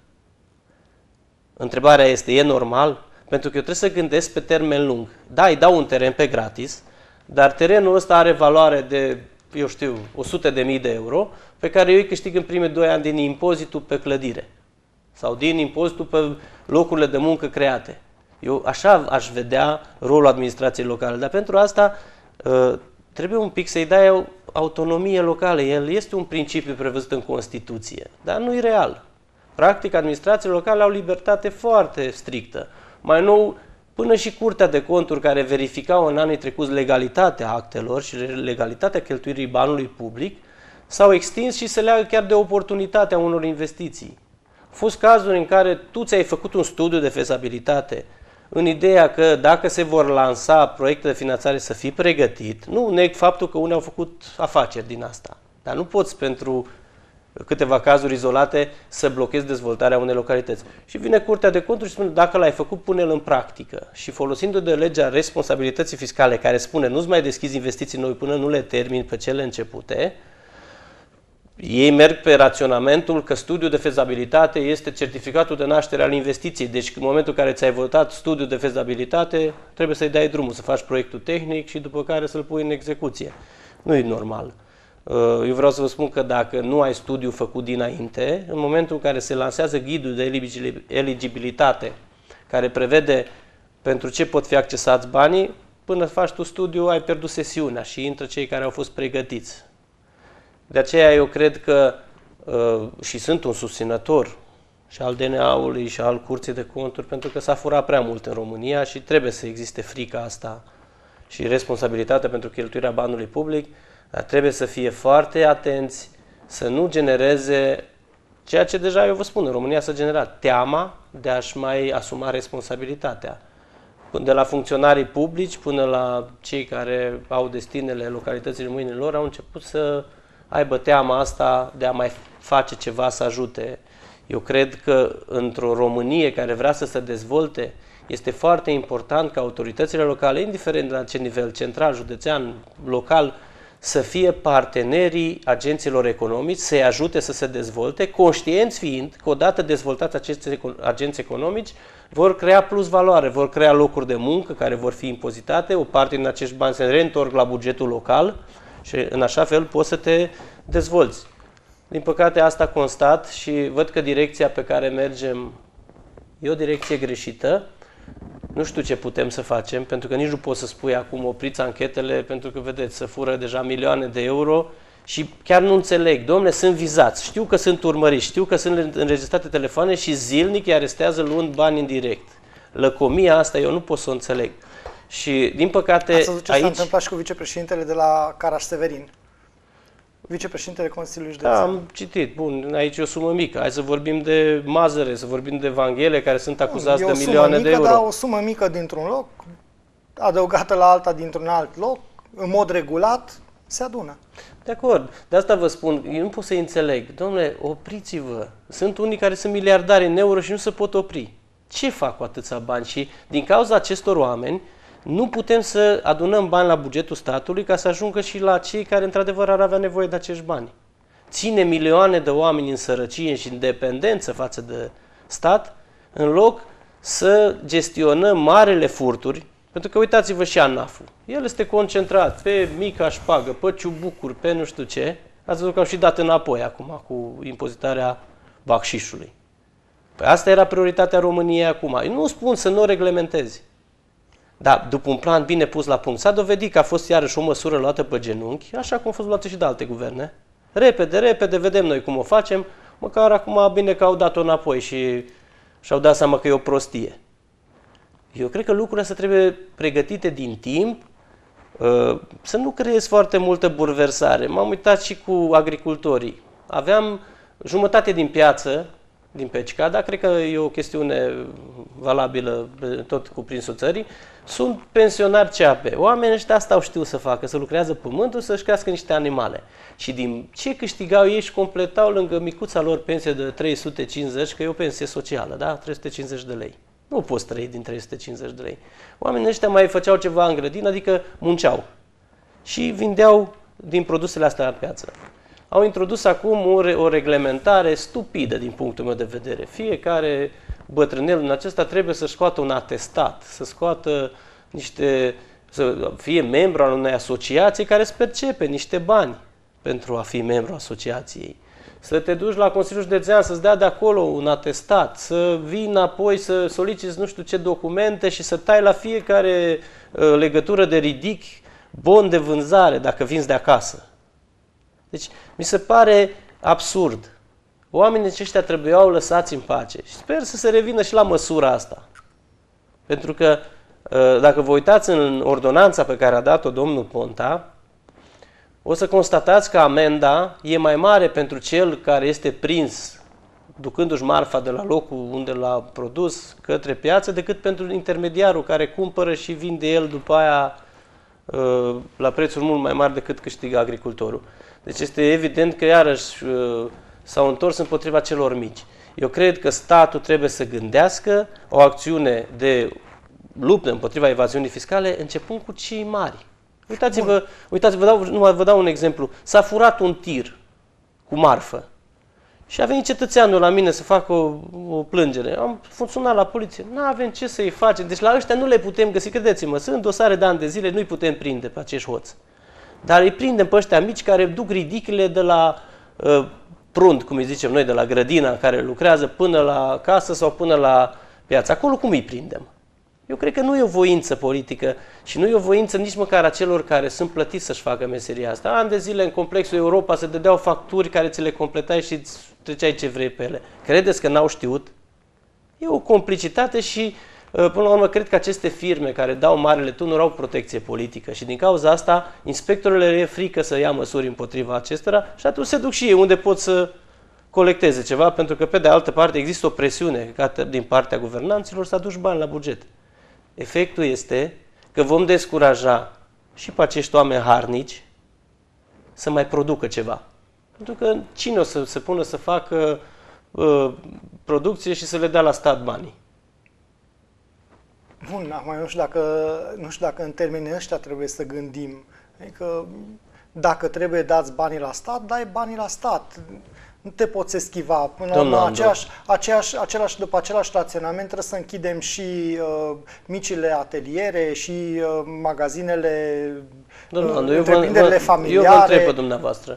Întrebarea este, e normal? Pentru că eu trebuie să gândesc pe termen lung. Da, îi dau un teren pe gratis, dar terenul ăsta are valoare de, eu știu, o sută de mii de euro, pe care eu îi câștig în primii doi ani din impozitul pe clădire sau din impozitul pe locurile de muncă create. Eu așa aș vedea rolul administrației locale, dar pentru asta trebuie un pic să-i dai autonomie locală. El este un principiu prevăzut în Constituție, dar nu e real. Practic, administrațiile locale au libertate foarte strictă. Mai nou, până și Curtea de Conturi, care verificau în anii trecuți legalitatea actelor și legalitatea cheltuirii banului public, s-au extins și se leagă chiar de oportunitatea unor investiții. Au fost cazuri în care tu ți-ai făcut un studiu de fezabilitate în ideea că dacă se vor lansa proiecte de finanțare să fii pregătit, nu neg faptul că unii au făcut afaceri din asta, dar nu poți pentru câteva cazuri izolate să blochezi dezvoltarea unei localități. Și vine Curtea de Conturi și spune, dacă l-ai făcut, pune-l în practică. Și folosindu-te de legea responsabilității fiscale, care spune, nu-ți mai deschizi investiții noi până nu le termini pe cele începute, ei merg pe raționamentul că studiul de fezabilitate este certificatul de naștere al investiției. Deci în momentul în care ți-ai votat studiul de fezabilitate, trebuie să-i dai drumul, să faci proiectul tehnic și după care să-l pui în execuție. Nu e normal. Eu vreau să vă spun că dacă nu ai studiu făcut dinainte, în momentul în care se lansează ghidul de eligibilitate, care prevede pentru ce pot fi accesați banii, până faci tu studiu, ai pierdut sesiunea și intră cei care au fost pregătiți. De aceea eu cred că, și sunt un susținător și al D N A-ului și al Curții de Conturi, pentru că s-a furat prea mult în România și trebuie să existe frica asta și responsabilitatea pentru cheltuirea banului public, dar trebuie să fie foarte atenți să nu genereze ceea ce deja eu vă spun, în România s-a generat, teama de a-și mai asuma responsabilitatea. De la funcționarii publici până la cei care au destinele localității în mâinile lor, au început să aibă teama asta de a mai face ceva să ajute. Eu cred că într-o Românie care vrea să se dezvolte, este foarte important ca autoritățile locale, indiferent de la ce nivel, central, județean, local, să fie partenerii agenților economici, să-i ajute să se dezvolte, conștienți fiind că odată dezvoltați aceste agenți economici, vor crea plus valoare, vor crea locuri de muncă care vor fi impozitate, o parte din acești bani se reîntorc la bugetul local și în așa fel poți să te dezvolți. Din păcate asta constat și văd că direcția pe care mergem e o direcție greșită. Nu știu ce putem să facem, pentru că nici nu poți să spui acum opriți anchetele, pentru că, vedeți, se fură deja milioane de euro și chiar nu înțeleg. Dom'le, sunt vizați, știu că sunt urmăriți, știu că sunt înregistrate telefoane și zilnic îi arestează luând bani în direct. Lăcomia asta eu nu pot să o înțeleg. Și, din păcate, ați văzut ce aici... s-a întâmplat și cu vicepreședintele de la Caraș-Severin? Vicepreședintele Consiliului Județean. Da, am citit. Bun, aici e o sumă mică. Hai să vorbim de Mazăre, să vorbim de Vanghele, care sunt acuzați de milioane mică, de euro. Dar o sumă mică dintr-un loc, adăugată la alta dintr-un alt loc, în mod regulat, se adună. De acord. De asta vă spun, eu nu pot să înțeleg. Dom'le, opriți-vă. Sunt unii care sunt miliardari în euro și nu se pot opri. Ce fac cu atâția bani? Și din cauza acestor oameni, nu putem să adunăm bani la bugetul statului ca să ajungă și la cei care într-adevăr ar avea nevoie de acești bani. Ține milioane de oameni în sărăcie și în dependență față de stat, în loc să gestionăm marele furturi, pentru că uitați-vă și ANAF-ul. El este concentrat pe mica șpagă, pe ciubucuri, pe nu știu ce. Ați văzut că au și dat înapoi acum cu impozitarea bacșișului. Păi asta era prioritatea României acum. Eu nu spun să nu o reglementezi. Dar după un plan bine pus la punct, s-a dovedit că a fost iarăși o măsură luată pe genunchi, așa cum a fost luată și de alte guverne. Repede, repede, vedem noi cum o facem, măcar acum bine că au dat-o înapoi și și-au dat seama că e o prostie. Eu cred că lucrurile astea trebuie pregătite din timp, să nu creezi foarte multă burversare. M-am uitat și cu agricultorii. Aveam jumătate din piață, din Pecica, dar cred că e o chestiune valabilă tot cuprinsul țării, sunt pensionari C A P. Oamenii ăștia asta au știut să facă, să lucrează pământul, să-și crească niște animale. Și din ce câștigau ei și completau lângă micuța lor pensie de trei sute cincizeci, că e o pensie socială, da? trei sute cincizeci de lei. Nu poți trăi din trei sute cincizeci de lei. Oamenii ăștia mai făceau ceva în grădină, adică munceau. Și vindeau din produsele astea la piață. Au introdus acum o, o reglementare stupidă din punctul meu de vedere. Fiecare bătrânel în acesta trebuie să scoată un atestat, să scoată niște, să fie membru al unei asociații care îți percepe niște bani pentru a fi membru asociației. Să te duci la Consiliul Județean, să-ți dea de acolo un atestat, să vii înapoi, să soliciți nu știu ce documente și să tai la fiecare uh, legătură de ridic bon de vânzare dacă vinzi de acasă. Deci, mi se pare absurd. Oamenii aceștia trebuiau lăsați în pace. Și sper să se revină și la măsura asta. Pentru că, dacă vă uitați în ordonanța pe care a dat-o domnul Ponta, o să constatați că amenda e mai mare pentru cel care este prins ducându-și marfa de la locul unde l-a produs către piață, decât pentru intermediarul care cumpără și vinde el după aia la prețuri mult mai mari decât câștigă agricultorul. Deci este evident că iarăși s-au întors împotriva celor mici. Eu cred că statul trebuie să gândească o acțiune de luptă împotriva evaziunii fiscale începând cu cei mari. Uitați-vă, uitați-vă, dau, numai vă dau un exemplu. S-a furat un tir cu marfă și a venit cetățeanul la mine să facă o, o plângere. Am sunat la poliție. Nu avem ce să-i facem. Deci la ăștia nu le putem găsi. Credeți-mă, sunt dosare de ani de zile, nu-i putem prinde pe acești hoți. Dar îi prindem pe ăștia mici care duc ridicile de la uh, prund, cum îi zicem noi, de la grădina în care lucrează până la casă sau până la piață. Acolo cum îi prindem? Eu cred că nu e o voință politică și nu e o voință nici măcar a celor care sunt plătiți să-și facă meseria asta. Ani de zile în complexul Europa se dădeau facturi care ți le completai și îți treceai ce vrei pe ele. Credeți că n-au știut? E o complicitate și, până la urmă, cred că aceste firme care dau marele tunuri au protecție politică și din cauza asta inspectorilor le e frică să ia măsuri împotriva acestora și atunci se duc și ei unde pot să colecteze ceva, pentru că pe de altă parte există o presiune din partea guvernanților să aduci bani la buget. Efectul este că vom descuraja și pe acești oameni harnici să mai producă ceva. Pentru că cine o să se pună să facă uh, producție și să le dea la stat banii? Bun, acum nu știu dacă, nu știu dacă în termenii ăștia trebuie să gândim. Adică dacă trebuie dați banii la stat, dai banii la stat. Nu te poți eschiva. Până la urmă, aceeași, aceeași, același, după același raționament trebuie să închidem și uh, micile ateliere și uh, magazinele, uh, întreprinderile familiare. Eu vă întreb pe dumneavoastră.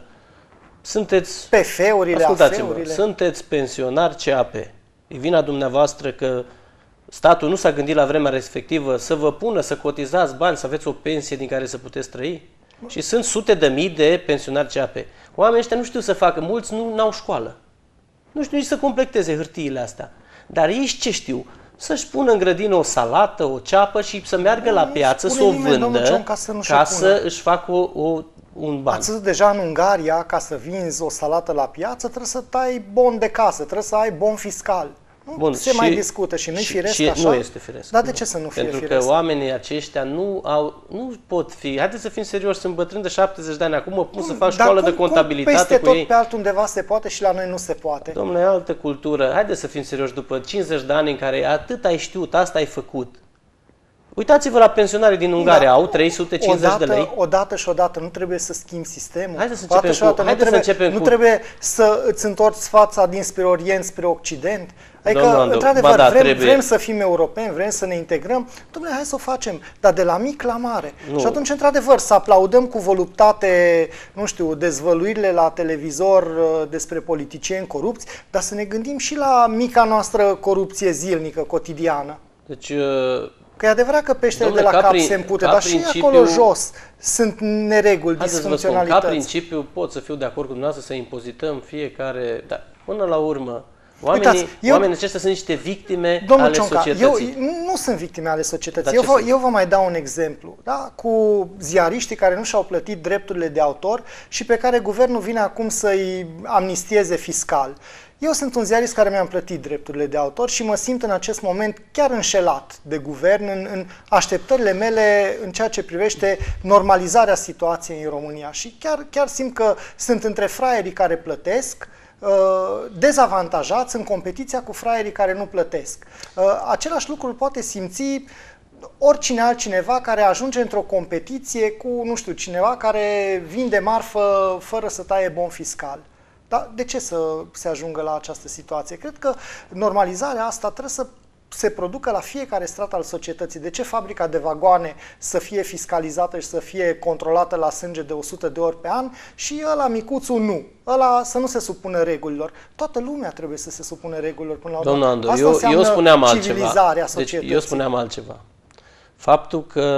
Sunteți, P F-urile, A F-urile. Sunteți pensionar C A P. E vina dumneavoastră că statul nu s-a gândit la vremea respectivă să vă pună să cotizați bani, să aveți o pensie din care să puteți trăi? Și sunt sute de mii de pensionari C A P. Oamenii ăștia nu știu să facă, mulți nu au școală. Nu știu nici să completeze hârtiile astea. Dar ei ce știu? Să-și pună în grădină o salată, o ceapă și să meargă la piață să o vândă ca să, ca să își facă o, o, un ban. Ați văzut deja în Ungaria, ca să vinzi o salată la piață, trebuie să tai bon de casă, trebuie să ai bon fiscal. Nu Bun, se și, mai discută și nu-i firesc și așa? Nu este firesc. Dar de ce să nu fie Pentru firesc? că oamenii aceștia nu au, nu pot fi. Haideți să fim serioși, sunt bătrân de șaptezeci de ani, acum mă pun Bun, să fac școală cum, de contabilitate cum peste cu tot ei. Pe altundeva se poate și la noi nu se poate. Dom'le, e altă cultură. Haideți să fim serioși, după cincizeci de ani în care atât ai știut, asta ai făcut. Uitați-vă la pensionarii din Ungaria, da, au trei sute cincizeci odată, de lei. Odată și odată nu trebuie să schimbi sistemul. Haideți să începem odată cu, haideți nu, trebuie, să începem nu cu... trebuie să îți întorci fața dinspre Orient, spre Occident. Adică, într-adevăr, da, vrem, vrem să fim europeni, vrem să ne integrăm. Dom'le, hai să o facem, dar de la mic la mare. Nu. Și atunci, într-adevăr, să aplaudăm cu voluptate, nu știu, dezvăluirile la televizor despre politicieni corupți, dar să ne gândim și la mica noastră corupție zilnică, cotidiană. Deci... Uh... Că e adevărat că peștele Dom'le, de la cap prin, se împute, dar principiu, și acolo jos sunt nereguli, disfuncționalități. Ca principiu pot să fiu de acord cu dumneavoastră să impozităm fiecare... Dar până la urmă, oamenii, Uitați, eu, oamenii aceștia sunt niște victime ale Cionca, societății. Eu nu sunt victime ale societății. Eu vă, eu vă mai dau un exemplu. Da? Cu ziariștii care nu și-au plătit drepturile de autor și pe care guvernul vine acum să-i amnistieze fiscal. Eu sunt un ziarist care mi-am plătit drepturile de autor și mă simt în acest moment chiar înșelat de guvern în, în așteptările mele în ceea ce privește normalizarea situației în România. Și chiar, chiar simt că sunt între fraierii care plătesc, dezavantajați în competiția cu fraierii care nu plătesc. Același lucru îl poate simți oricine altcineva care ajunge într-o competiție cu, nu știu, cineva care vinde marfă fără să taie bon fiscal. Dar de ce să se ajungă la această situație? Cred că normalizarea asta trebuie să se producă la fiecare strat al societății. De ce fabrica de vagoane să fie fiscalizată și să fie controlată la sânge de o sută de ori pe an și ăla micuțul nu? Ăla să nu se supună regulilor. Toată lumea trebuie să se supună regulilor până la urmă. Domnul Andu, eu, eu spuneam altceva. Deci eu spuneam altceva. Faptul că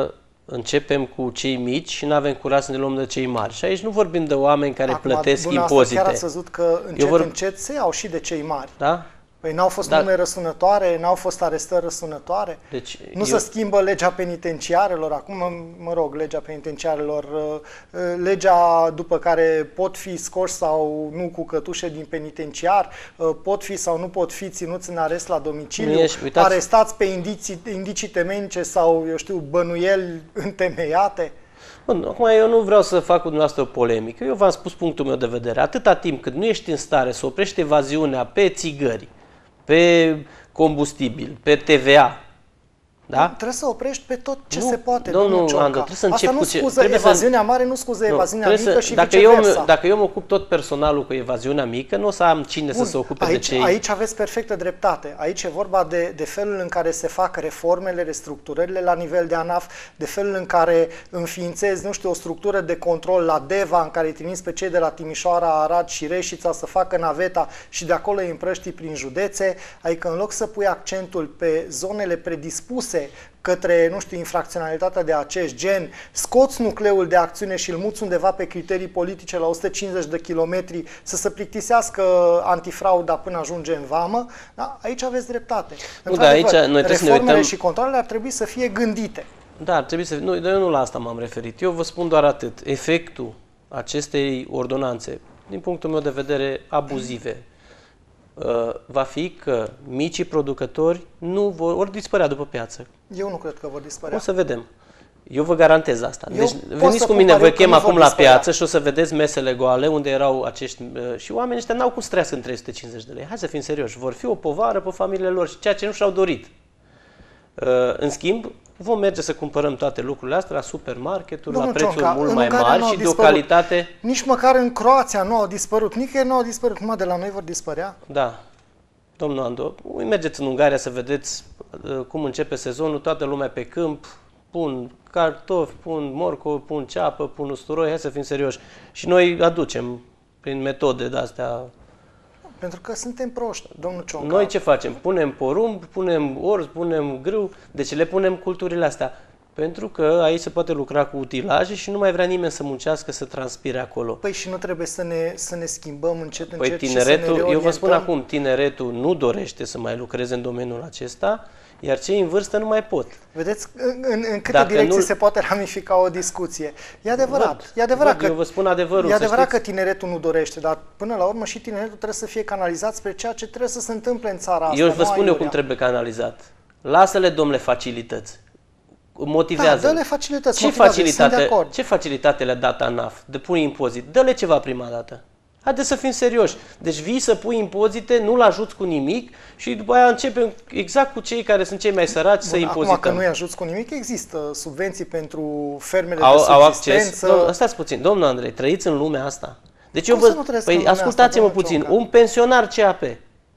începem cu cei mici și nu avem curaj să ne luăm de cei mari. Și aici nu vorbim de oameni care Acum, plătesc impozite. Chiar ați văzut că încet, vor... încet se iau și de cei mari. Da? Păi n-au fost Dar... nume răsunătoare, n-au fost arestări răsunătoare, deci, nu eu... se schimbă legea penitenciarelor, acum, mă rog, legea penitenciarelor, legea după care pot fi scoși sau nu cu cătușe din penitenciar, pot fi sau nu pot fi ținuți în arest la domiciliu, Ești, uitați... arestați pe indicii, indicii temenice sau, eu știu, bănuieli întemeiate. Bun, acum eu nu vreau să fac cu dumneavoastră o polemică, eu v-am spus punctul meu de vedere. Atâta timp cât nu ești în stare să oprești evaziunea pe țigări, pe combustibil, pe T V A, da? Trebuie să oprești pe tot ce nu, se poate, domnul, domnul Cionca. Andru, trebuie să încep Asta nu cu ce... scuză evaziunea să... mare, nu scuză nu, evaziunea mică să... și dacă viceversa. Eu, dacă eu mă ocup tot personalul cu evaziunea mică, nu o să am cine Bun, să se ocupe aici, de cei... Aici aveți perfectă dreptate. Aici e vorba de, de felul în care se fac reformele, restructurările la nivel de ANAF, de felul în care înființezi, nu știu, o structură de control la DEVA, în care îi trimiți pe cei de la Timișoara, Arad și Reșița să facă naveta și de acolo îi împrăștii prin județe. Adică în loc să pui accentul pe zonele predispuse către, nu știu, infracționalitatea de acest gen, scoți nucleul de acțiune și îl muți undeva pe criterii politice la o sută cincizeci de kilometri să se plictisească antifrauda până ajunge în vamă, da? Aici aveți dreptate. Nu, da, aici noi trebuie să ne uităm... și controlele ar trebui să fie gândite. Da, ar trebui să... Nu, eu nu la asta m-am referit. Eu vă spun doar atât. Efectul acestei ordonanțe, din punctul meu de vedere, abuzive, va fi că micii producători nu vor ori dispărea după piață. Eu nu cred că vor dispărea. O să vedem. Eu vă garantez asta. Eu deci veniți cu mine, vă chem acum la piață și o să vedeți mesele goale unde erau acești... Și oamenii ăștia n-au cum să trăiască în trei sute cincizeci de lei. Hai să fim serioși. Vor fi o povară pe familiile lor și ceea ce nu și-au dorit. În schimb, vom merge să cumpărăm toate lucrurile astea la supermarketuri, la prețuri Cionca, mult mai mari și de o calitate... Nici măcar în Croația nu au dispărut, nicăieri nu au dispărut, numai de la noi vor dispărea. Da. Domnul Ando, mergeți în Ungaria să vedeți cum începe sezonul, toată lumea pe câmp, pun cartofi, pun morcov, pun ceapă, pun usturoi, hai să fim serioși. Și noi aducem prin metode de-astea. Pentru că suntem proști, domnul Cionca. Noi ce facem? Punem porumb, punem orz, punem grâu. De ce le punem culturile astea? Pentru că aici se poate lucra cu utilaje și nu mai vrea nimeni să muncească, să transpire acolo. Păi și nu trebuie să ne, să ne schimbăm încet, încet păi tineretul, și să ne eu vă spun acum, tineretul nu dorește să mai lucreze în domeniul acesta, iar cei în vârstă nu mai pot. Vedeți în, în, în câte Dacă direcții nu... se poate ramifica o discuție. E adevărat, văd, e adevărat văd, că, eu vă spun adevărul, e adevărat că tineretul nu dorește, dar până la urmă și tineretul trebuie să fie canalizat spre ceea ce trebuie să se întâmple în țara asta. Eu vă spun eu cum trebuie canalizat. Lasă-le, domnule, facilități. Motivează. Da, dă-le facilități. Ce facilitate, ce facilitate le-a dat ANAF de pui impozit? Dă-le ceva prima dată. Haideți să fim serioși. Deci vii să pui impozite, nu-l ajuți cu nimic și după aia începem exact cu cei care sunt cei mai săraci să impozităm. Acum că nu-i ajuți cu nimic, există subvenții pentru fermele au, de Au subsistență. acces. Nu, stați puțin. Domnul Andrei, trăiți în lumea asta. Deci eu vă... Păi ascultați-mă puțin. Cionca? Un pensionar C A P.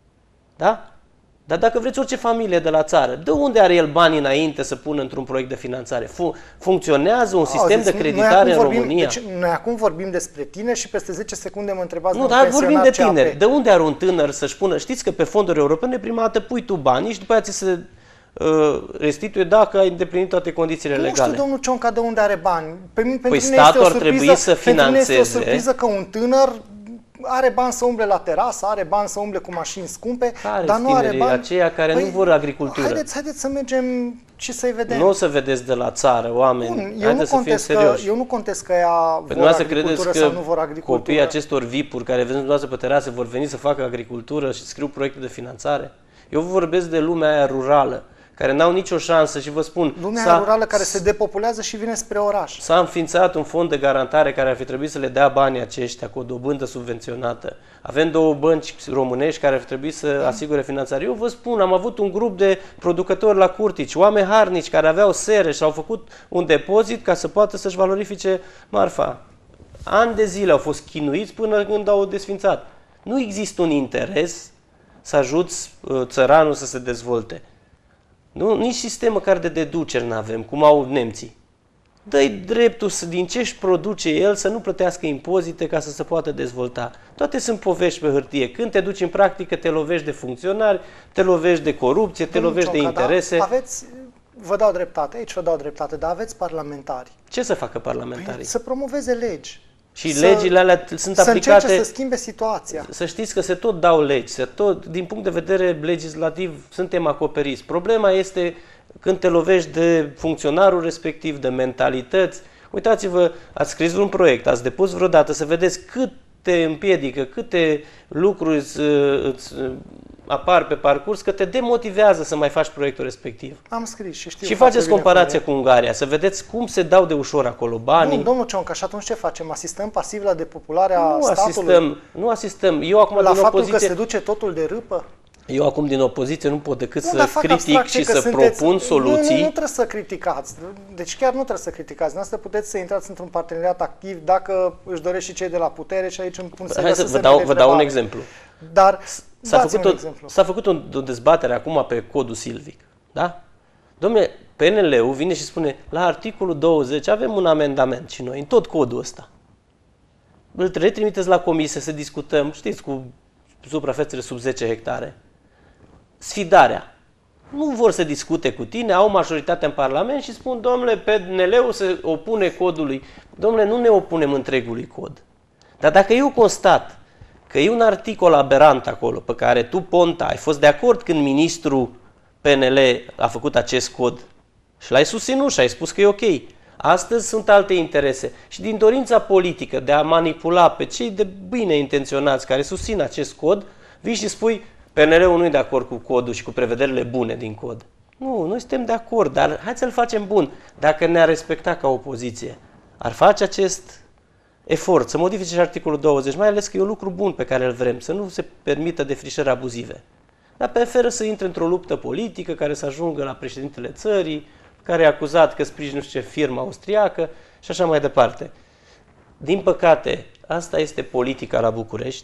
Da? Dar dacă vreți orice familie de la țară, de unde are el bani înainte să pună într-un proiect de finanțare? Fun funcționează un sistem Auziți, de creditare în vorbim, România? Deci, noi acum vorbim despre tine și peste zece secunde mă întrebați Nu, dar vorbim de tineri. De unde are un tânăr să-și pună? Știți că pe fonduri europene prima dată pui tu banii și după aceea ți se uh, restituie dacă ai îndeplinit toate condițiile nu legale. Nu știu, domnul Cionca, de unde are bani. Pe mine, păi pentru statul ar trebui să finanțeze. Pentru mine este o surpriză că un tânăr are bani să umble la terasă, are bani să umble cu mașini scumpe, care dar nu are bani. Aceia care păi, nu vor agricultură. Haideți, haideți să mergem și să-i vedem. Nu o să vedeți de la țară oameni. Bun, eu, nu contest că, eu nu contest că ea păi vor agricultură sau nu vor agricultură. Copiii acestor V I P-uri care vedeți dumneavoastră pe terase vor veni să facă agricultură și scriu proiecte de finanțare? Eu vă vorbesc de lumea aia rurală, care n-au nicio șansă și vă spun... Lumea rurală care se depopulează și vine spre oraș. S-a înființat un fond de garantare care ar fi trebuit să le dea banii aceștia cu o dobândă subvenționată. Avem două bănci românești care ar fi trebuit să asigure finanțare. Eu vă spun, am avut un grup de producători la Curtici, oameni harnici care aveau sere și au făcut un depozit ca să poată să-și valorifice marfa. Ani de zile au fost chinuiți până când au desfințat. Nu există un interes să ajuți țăranul să se dezvolte. Nu, nici sistem măcar de deduceri nu avem, cum au nemții. Dă-i dreptul să, din ce își produce el să nu plătească impozite ca să se poată dezvolta. Toate sunt povești pe hârtie. Când te duci în practică, te lovești de funcționari, te lovești de corupție, te Domnul lovești Cionca, de interese. Da, aveți vă dau dreptate, aici vă dau dreptate, dar aveți parlamentari. Ce să facă parlamentarii? Păi, să promoveze legi. Și să, legile alea sunt să aplicate... Să să schimbe situația. Să știți că se tot dau legi, se tot, din punct de vedere legislativ suntem acoperiți. Problema este când te lovești de funcționarul respectiv, de mentalități. Uitați-vă, ați scris un proiect, ați depus vreodată să vedeți cât te împiedică, câte lucruri îți, îți apar pe parcurs, că te demotivează să mai faci proiectul respectiv. Am scris și știu. Și faceți comparație cu Ungaria, să vedeți cum se dau de ușor acolo banii. Nu, domnul Cionca, și atunci ce facem? Asistăm pasiv la depopularea nu statului? Asistăm, nu asistăm. Eu acum la din faptul opoziție... că se duce totul de râpă? Eu acum din opoziție nu pot decât nu, să critic și să sunteți... propun soluții. Nu, nu, nu trebuie să criticați. Deci chiar nu trebuie să criticați. Noastră puteți să intrați într-un parteneriat activ dacă își doresc și cei de la putere și aici îmi pun să Hai să vă dau, vă dau un exemplu. Dar s-a făcut, o, s-a făcut o, o dezbatere acum pe codul silvic. Da? Dom'le, P N L-ul vine și spune la articolul douăzeci avem un amendament și noi, în tot codul ăsta. Îl retrimiteți la comisie să discutăm, știți, cu suprafețele sub zece hectare. Sfidarea. Nu vor să discute cu tine, au majoritate în Parlament și spun, domnule, P N L-ul se opune codului. Domnule, nu ne opunem întregului cod. Dar dacă eu constat că e un articol aberant acolo, pe care tu, Ponta, ai fost de acord când ministrul P N L a făcut acest cod și l-ai susținut și ai spus că e ok. Astăzi sunt alte interese și din dorința politică de a manipula pe cei de bine intenționați care susțin acest cod, vii și spui P N L-ul nu e de acord cu codul și cu prevederile bune din cod. Nu, noi suntem de acord, dar hai să-l facem bun. Dacă ne-ar respecta ca opoziție, ar face acest efort să modifice și articolul douăzeci, mai ales că e un lucru bun pe care îl vrem, să nu se permită defrișări abuzive. Dar preferă să intre într-o luptă politică care să ajungă la președintele țării, care e acuzat că sprijină nu știu ce firmă austriacă și așa mai departe. Din păcate, asta este politica la București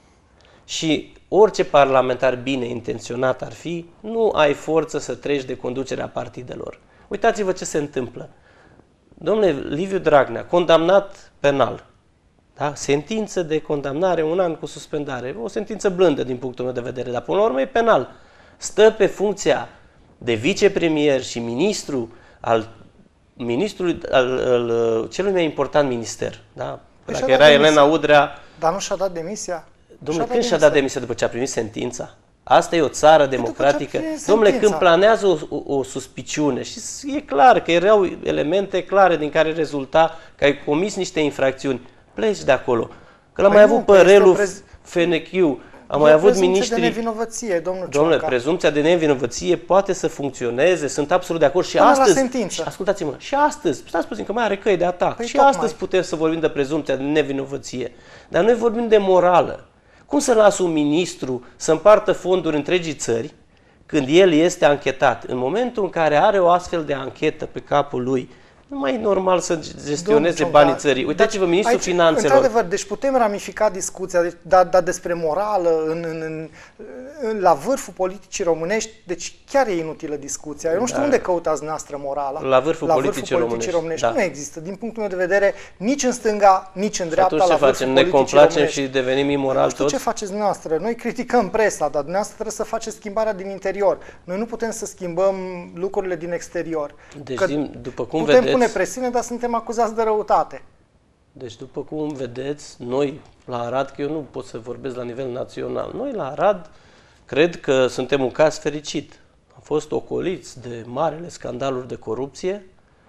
și orice parlamentar bine intenționat ar fi, nu ai forță să treci de conducerea partidelor. Uitați-vă ce se întâmplă. Domnule Liviu Dragnea, condamnat penal, da? Sentință de condamnare, un an cu suspendare, o sentință blândă din punctul meu de vedere, dar până la urmă e penal. Stă pe funcția de vicepremier și ministru al ministrului, al, al celui mai important minister, da? Păi Dacă era Elena Udrea... Dar nu și-a dat demisia? Domnule, când și-a dat demisia după ce a primit sentința? Asta e o țară democratică. Domnule, când planează o, o, o suspiciune și e clar că erau elemente clare din care rezulta că ai comis niște infracțiuni, pleci de acolo. Că l-a păi mai nu, avut Părelu, prez... F N Q, am mai avut miniștri... de nevinovăție, domnul Domnule, Cionca. prezumția de nevinovăție poate să funcționeze, sunt absolut de acord și Până astăzi... la sentință. Ascultați-mă, și astăzi, stați puțin că mai are căi de atac, păi și tocmai. astăzi putem să vorbim de prezumția de nevinovăție. Dar noi vorbim de morală. Cum să lasă un ministru să împartă fonduri întregii țări când el este anchetat? În momentul în care are o astfel de anchetă pe capul lui, nu mai e normal să gestioneze banii țării. Uitați-vă, deci, ministrul aici, finanțelor. Într-adevăr, deci putem ramifica discuția, deci, dar, dar despre morală în, în, în, în, la vârful politicii românești, deci chiar e inutilă discuția. Eu nu știu da. unde căutați noastră morala. La vârful, la politicii, vârful politicii românești. românești. Da. Nu există, din punctul meu de vedere, nici în stânga, nici în dreapta, la vârful facem? politicii Ne complacem românești. și devenim imoral tot? Ce faceți noastră? Noi criticăm presa, dar dumneavoastră trebuie să faceți schimbarea din interior. Noi nu putem să schimbăm lucrurile din exterior. Deci, din, după cum putem vedeți, pune presiune, dar suntem acuzați de răutate. Deci, după cum vedeți, noi la Arad, că eu nu pot să vorbesc la nivel național, noi la Arad cred că suntem un caz fericit. Am fost ocoliți de marele scandaluri de corupție.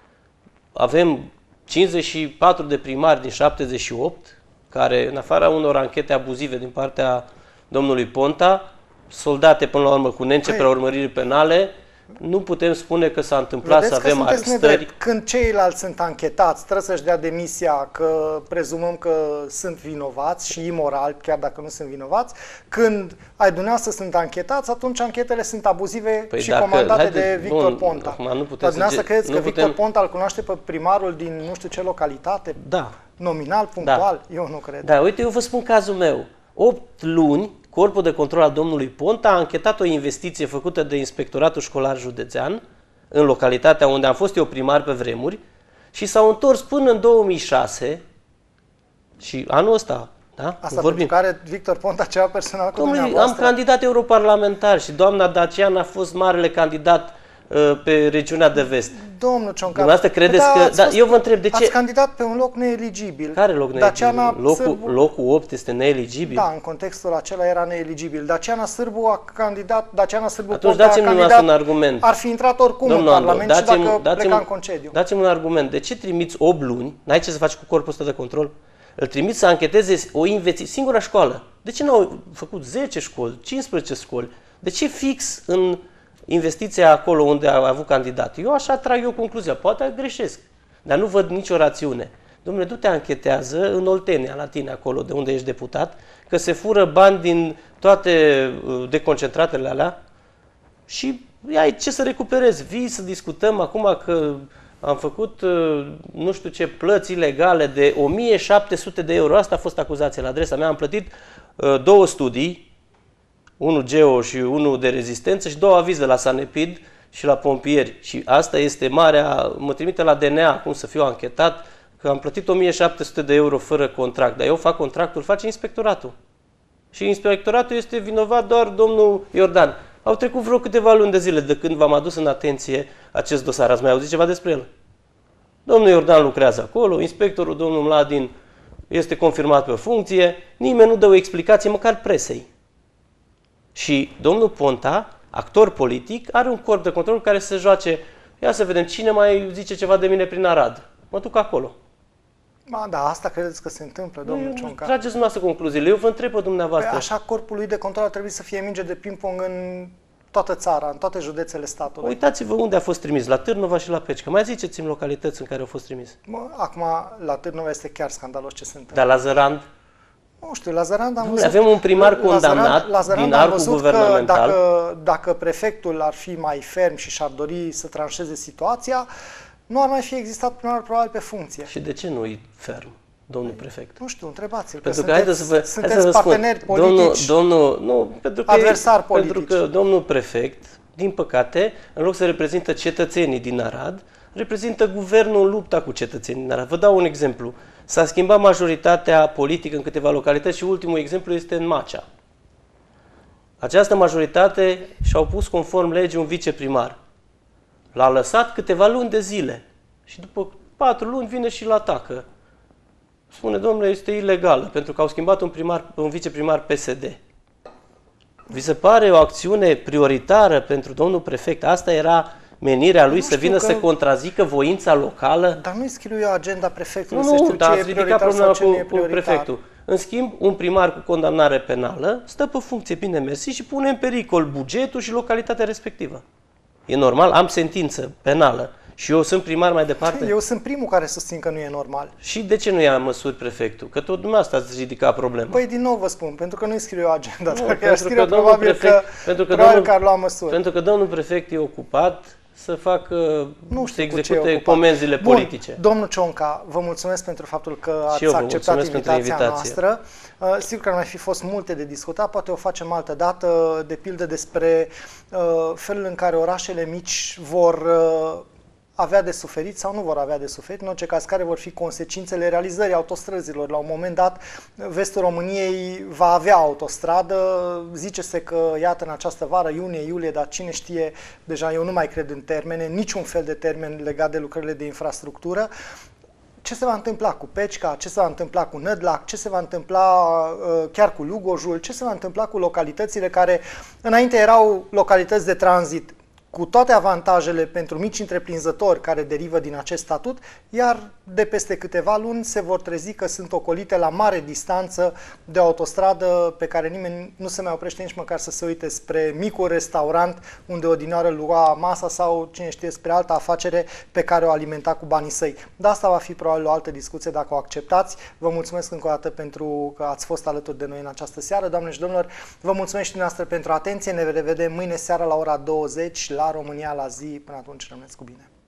Avem cincizeci și patru de primari din șaptezeci și opt, care, în afara unor anchete abuzive din partea domnului Ponta, soldate până la urmă cu neînceperea urmăririi penale, nu putem spune că s-a întâmplat Vedeți să avem că arestări. Nedrept. Când ceilalți sunt anchetați, trebuie să-și dea demisia că prezumăm că sunt vinovați și imoral, chiar dacă nu sunt vinovați. Când ai dumneavoastră sunt anchetați, atunci anchetele sunt abuzive păi și dacă, comandate haide, de Victor bun, Ponta. Acum, nu putem Dar dumneavoastră să credeți nu că putem... Victor Ponta îl cunoaște pe primarul din nu știu ce localitate? Da. Nominal, punctual? Da. Eu nu cred. Da, uite, eu vă spun cazul meu. opt luni, Corpul de Control al domnului Ponta a anchetat o investiție făcută de Inspectoratul Școlar Județean în localitatea unde am fost eu primar pe vremuri și s-au întors până în două mii șase și anul ăsta, da? Asta vorbim. pentru care Victor Ponta ceva personal cu Domnule, dumneavoastră? am candidat europarlamentar și doamna Dacian a fost marele candidat pe regiunea de vest. Domnul Cionca, dumneavoastră credeți că... Da, eu vă întreb de ce... Ați candidat pe un loc neeligibil. Care loc neeligibil? Locul, Sârbu... locul opt este neeligibil? Da, în contextul acela era neeligibil. Daciana Sârbu a candidat, Daciana Sârbu Atunci dați-mi candidat, un argument. Ar fi intrat oricum Domnul în Parlament Andru, și dacă pleca în concediu. Dați-mi un argument. De ce trimiți opt luni, n-ai ce să faci cu corpul ăsta de control? Îl trimiți să ancheteze o investiție, singura școală. De ce n-au făcut zece școli, cincisprezece școli? De ce fix în investiția acolo unde a avut candidat? Eu așa trag eu concluzia. Poate greșesc, dar nu văd nicio rațiune. Dom'le, du-te anchetează în Oltenia, la tine acolo, de unde ești deputat, că se fură bani din toate deconcentratele alea și ai ce să recuperezi. Vii să discutăm acum că am făcut nu știu ce plăți ilegale de o mie șapte sute de euro. Asta a fost acuzația la adresa mea. Am plătit două studii, unul geo și unul de rezistență și două avize la Sanepid și la pompieri. Și asta este marea, mă trimite la D N A, cum să fiu anchetat, că am plătit o mie șapte sute de euro fără contract. Dar eu fac contractul, face inspectoratul. Și inspectoratul este vinovat doar domnul Iordan. Au trecut vreo câteva luni de zile de când v-am adus în atenție acest dosar. Ați mai auzit ceva despre el? Domnul Iordan lucrează acolo, inspectorul, domnul Mladin, este confirmat pe funcție, nimeni nu dă o explicație, măcar presei. Și domnul Ponta, actor politic, are un corp de control care se joace. Ia să vedem cine mai zice ceva de mine prin Arad. Mă duc acolo. Ba, da, asta credeți că se întâmplă, domnul Cionca? Trageți dumneavoastră concluziile. Eu vă întreb pe dumneavoastră. Păi așa, corpul lui de control ar trebui să fie minge de ping-pong în toată țara, în toate județele statului. Uitați-vă unde a fost trimis, la Târnova și la Pecica. Mai ziceți-mi localități în care au fost trimis. Mă, acum, la Târnova este chiar scandalos ce se întâmplă. Dar la Zărand? Nu știu, la Zărand am văzut... Avem un primar condamnat la Zărand, din arcul guvernamental. Dacă, dacă prefectul ar fi mai ferm și și-ar dori să tranșeze situația, nu ar mai fi existat primarul probabil pe funcție. Și de ce nu e ferm, domnul prefect? Nu știu, întrebați-l. Pentru că, că haideți să vă, sunteți hai să vă parteneri spun. politici, domnul, domnul, nu, pentru că, adversari politici. Pentru că domnul prefect, din păcate, în loc să reprezintă cetățenii din Arad, reprezintă guvernul în lupta cu cetățenii din Arad. Vă dau un exemplu. S-a schimbat majoritatea politică în câteva localități și ultimul exemplu este în Macea. Această majoritate și-au pus conform legii un viceprimar. L-a lăsat câteva luni de zile și după patru luni vine și-l atacă. Spune, domnule, este ilegală pentru că au schimbat un, primar, un viceprimar P S D. Vi se pare o acțiune prioritară pentru domnul prefect? Asta era menirea lui, să vină că... să contrazică voința locală? Dar nu-i scriu eu agenda prefectului, nu, să știu nu, dar ce e prioritar sau ce nu e prioritar. Cu prefectul. În schimb, un primar cu condamnare penală stă pe funcție, bine mersi, și pune în pericol bugetul și localitatea respectivă. E normal? Am sentință penală și eu sunt primar mai departe? Eu sunt primul care susțin că nu e normal. Și de ce nu ia măsuri prefectul? Că tot dumneavoastră ați ridicat problema. Păi din nou vă spun, pentru că nu-i scriu eu agenda. Nu, Dacă i-ar scrie, probabil prefect, că, pentru că probabil domnul, că ar lua măsuri. Pentru că domnul prefect e ocupat să facă, nu să execute comenzile Bun, politice. Domnul Cionca, vă mulțumesc pentru faptul că ați acceptat invitația invitație. noastră. Uh, sigur că ar mai fi fost multe de discutat, poate o facem altă dată, de pildă despre uh, felul în care orașele mici vor uh, avea de suferit sau nu vor avea de suferit, în orice caz care vor fi consecințele realizării autostrăzilor. La un moment dat, vestul României va avea autostradă, zice-se că, iată, în această vară, iunie, iulie, dar cine știe, deja eu nu mai cred în termene, niciun fel de termen legat de lucrările de infrastructură. Ce se va întâmpla cu Pecica, ce se va întâmpla cu Nădlac, ce se va întâmpla uh, chiar cu Lugojul, ce se va întâmpla cu localitățile care înainte erau localități de tranzit, cu toate avantajele pentru mici întreprinzători care derivă din acest statut, iar de peste câteva luni se vor trezi că sunt ocolite la mare distanță de autostradă pe care nimeni nu se mai oprește nici măcar să se uite spre micul restaurant unde odinioară lua masa sau cine știe spre altă afacere pe care o alimenta cu banii săi. Dar asta va fi probabil o altă discuție dacă o acceptați. Vă mulțumesc încă o dată pentru că ați fost alături de noi în această seară. Doamne și domnilor, vă mulțumesc și dumneavoastră pentru atenție. Ne revedem mâine seara la ora douăzeci la România la zi. Până atunci, rămâneți cu bine.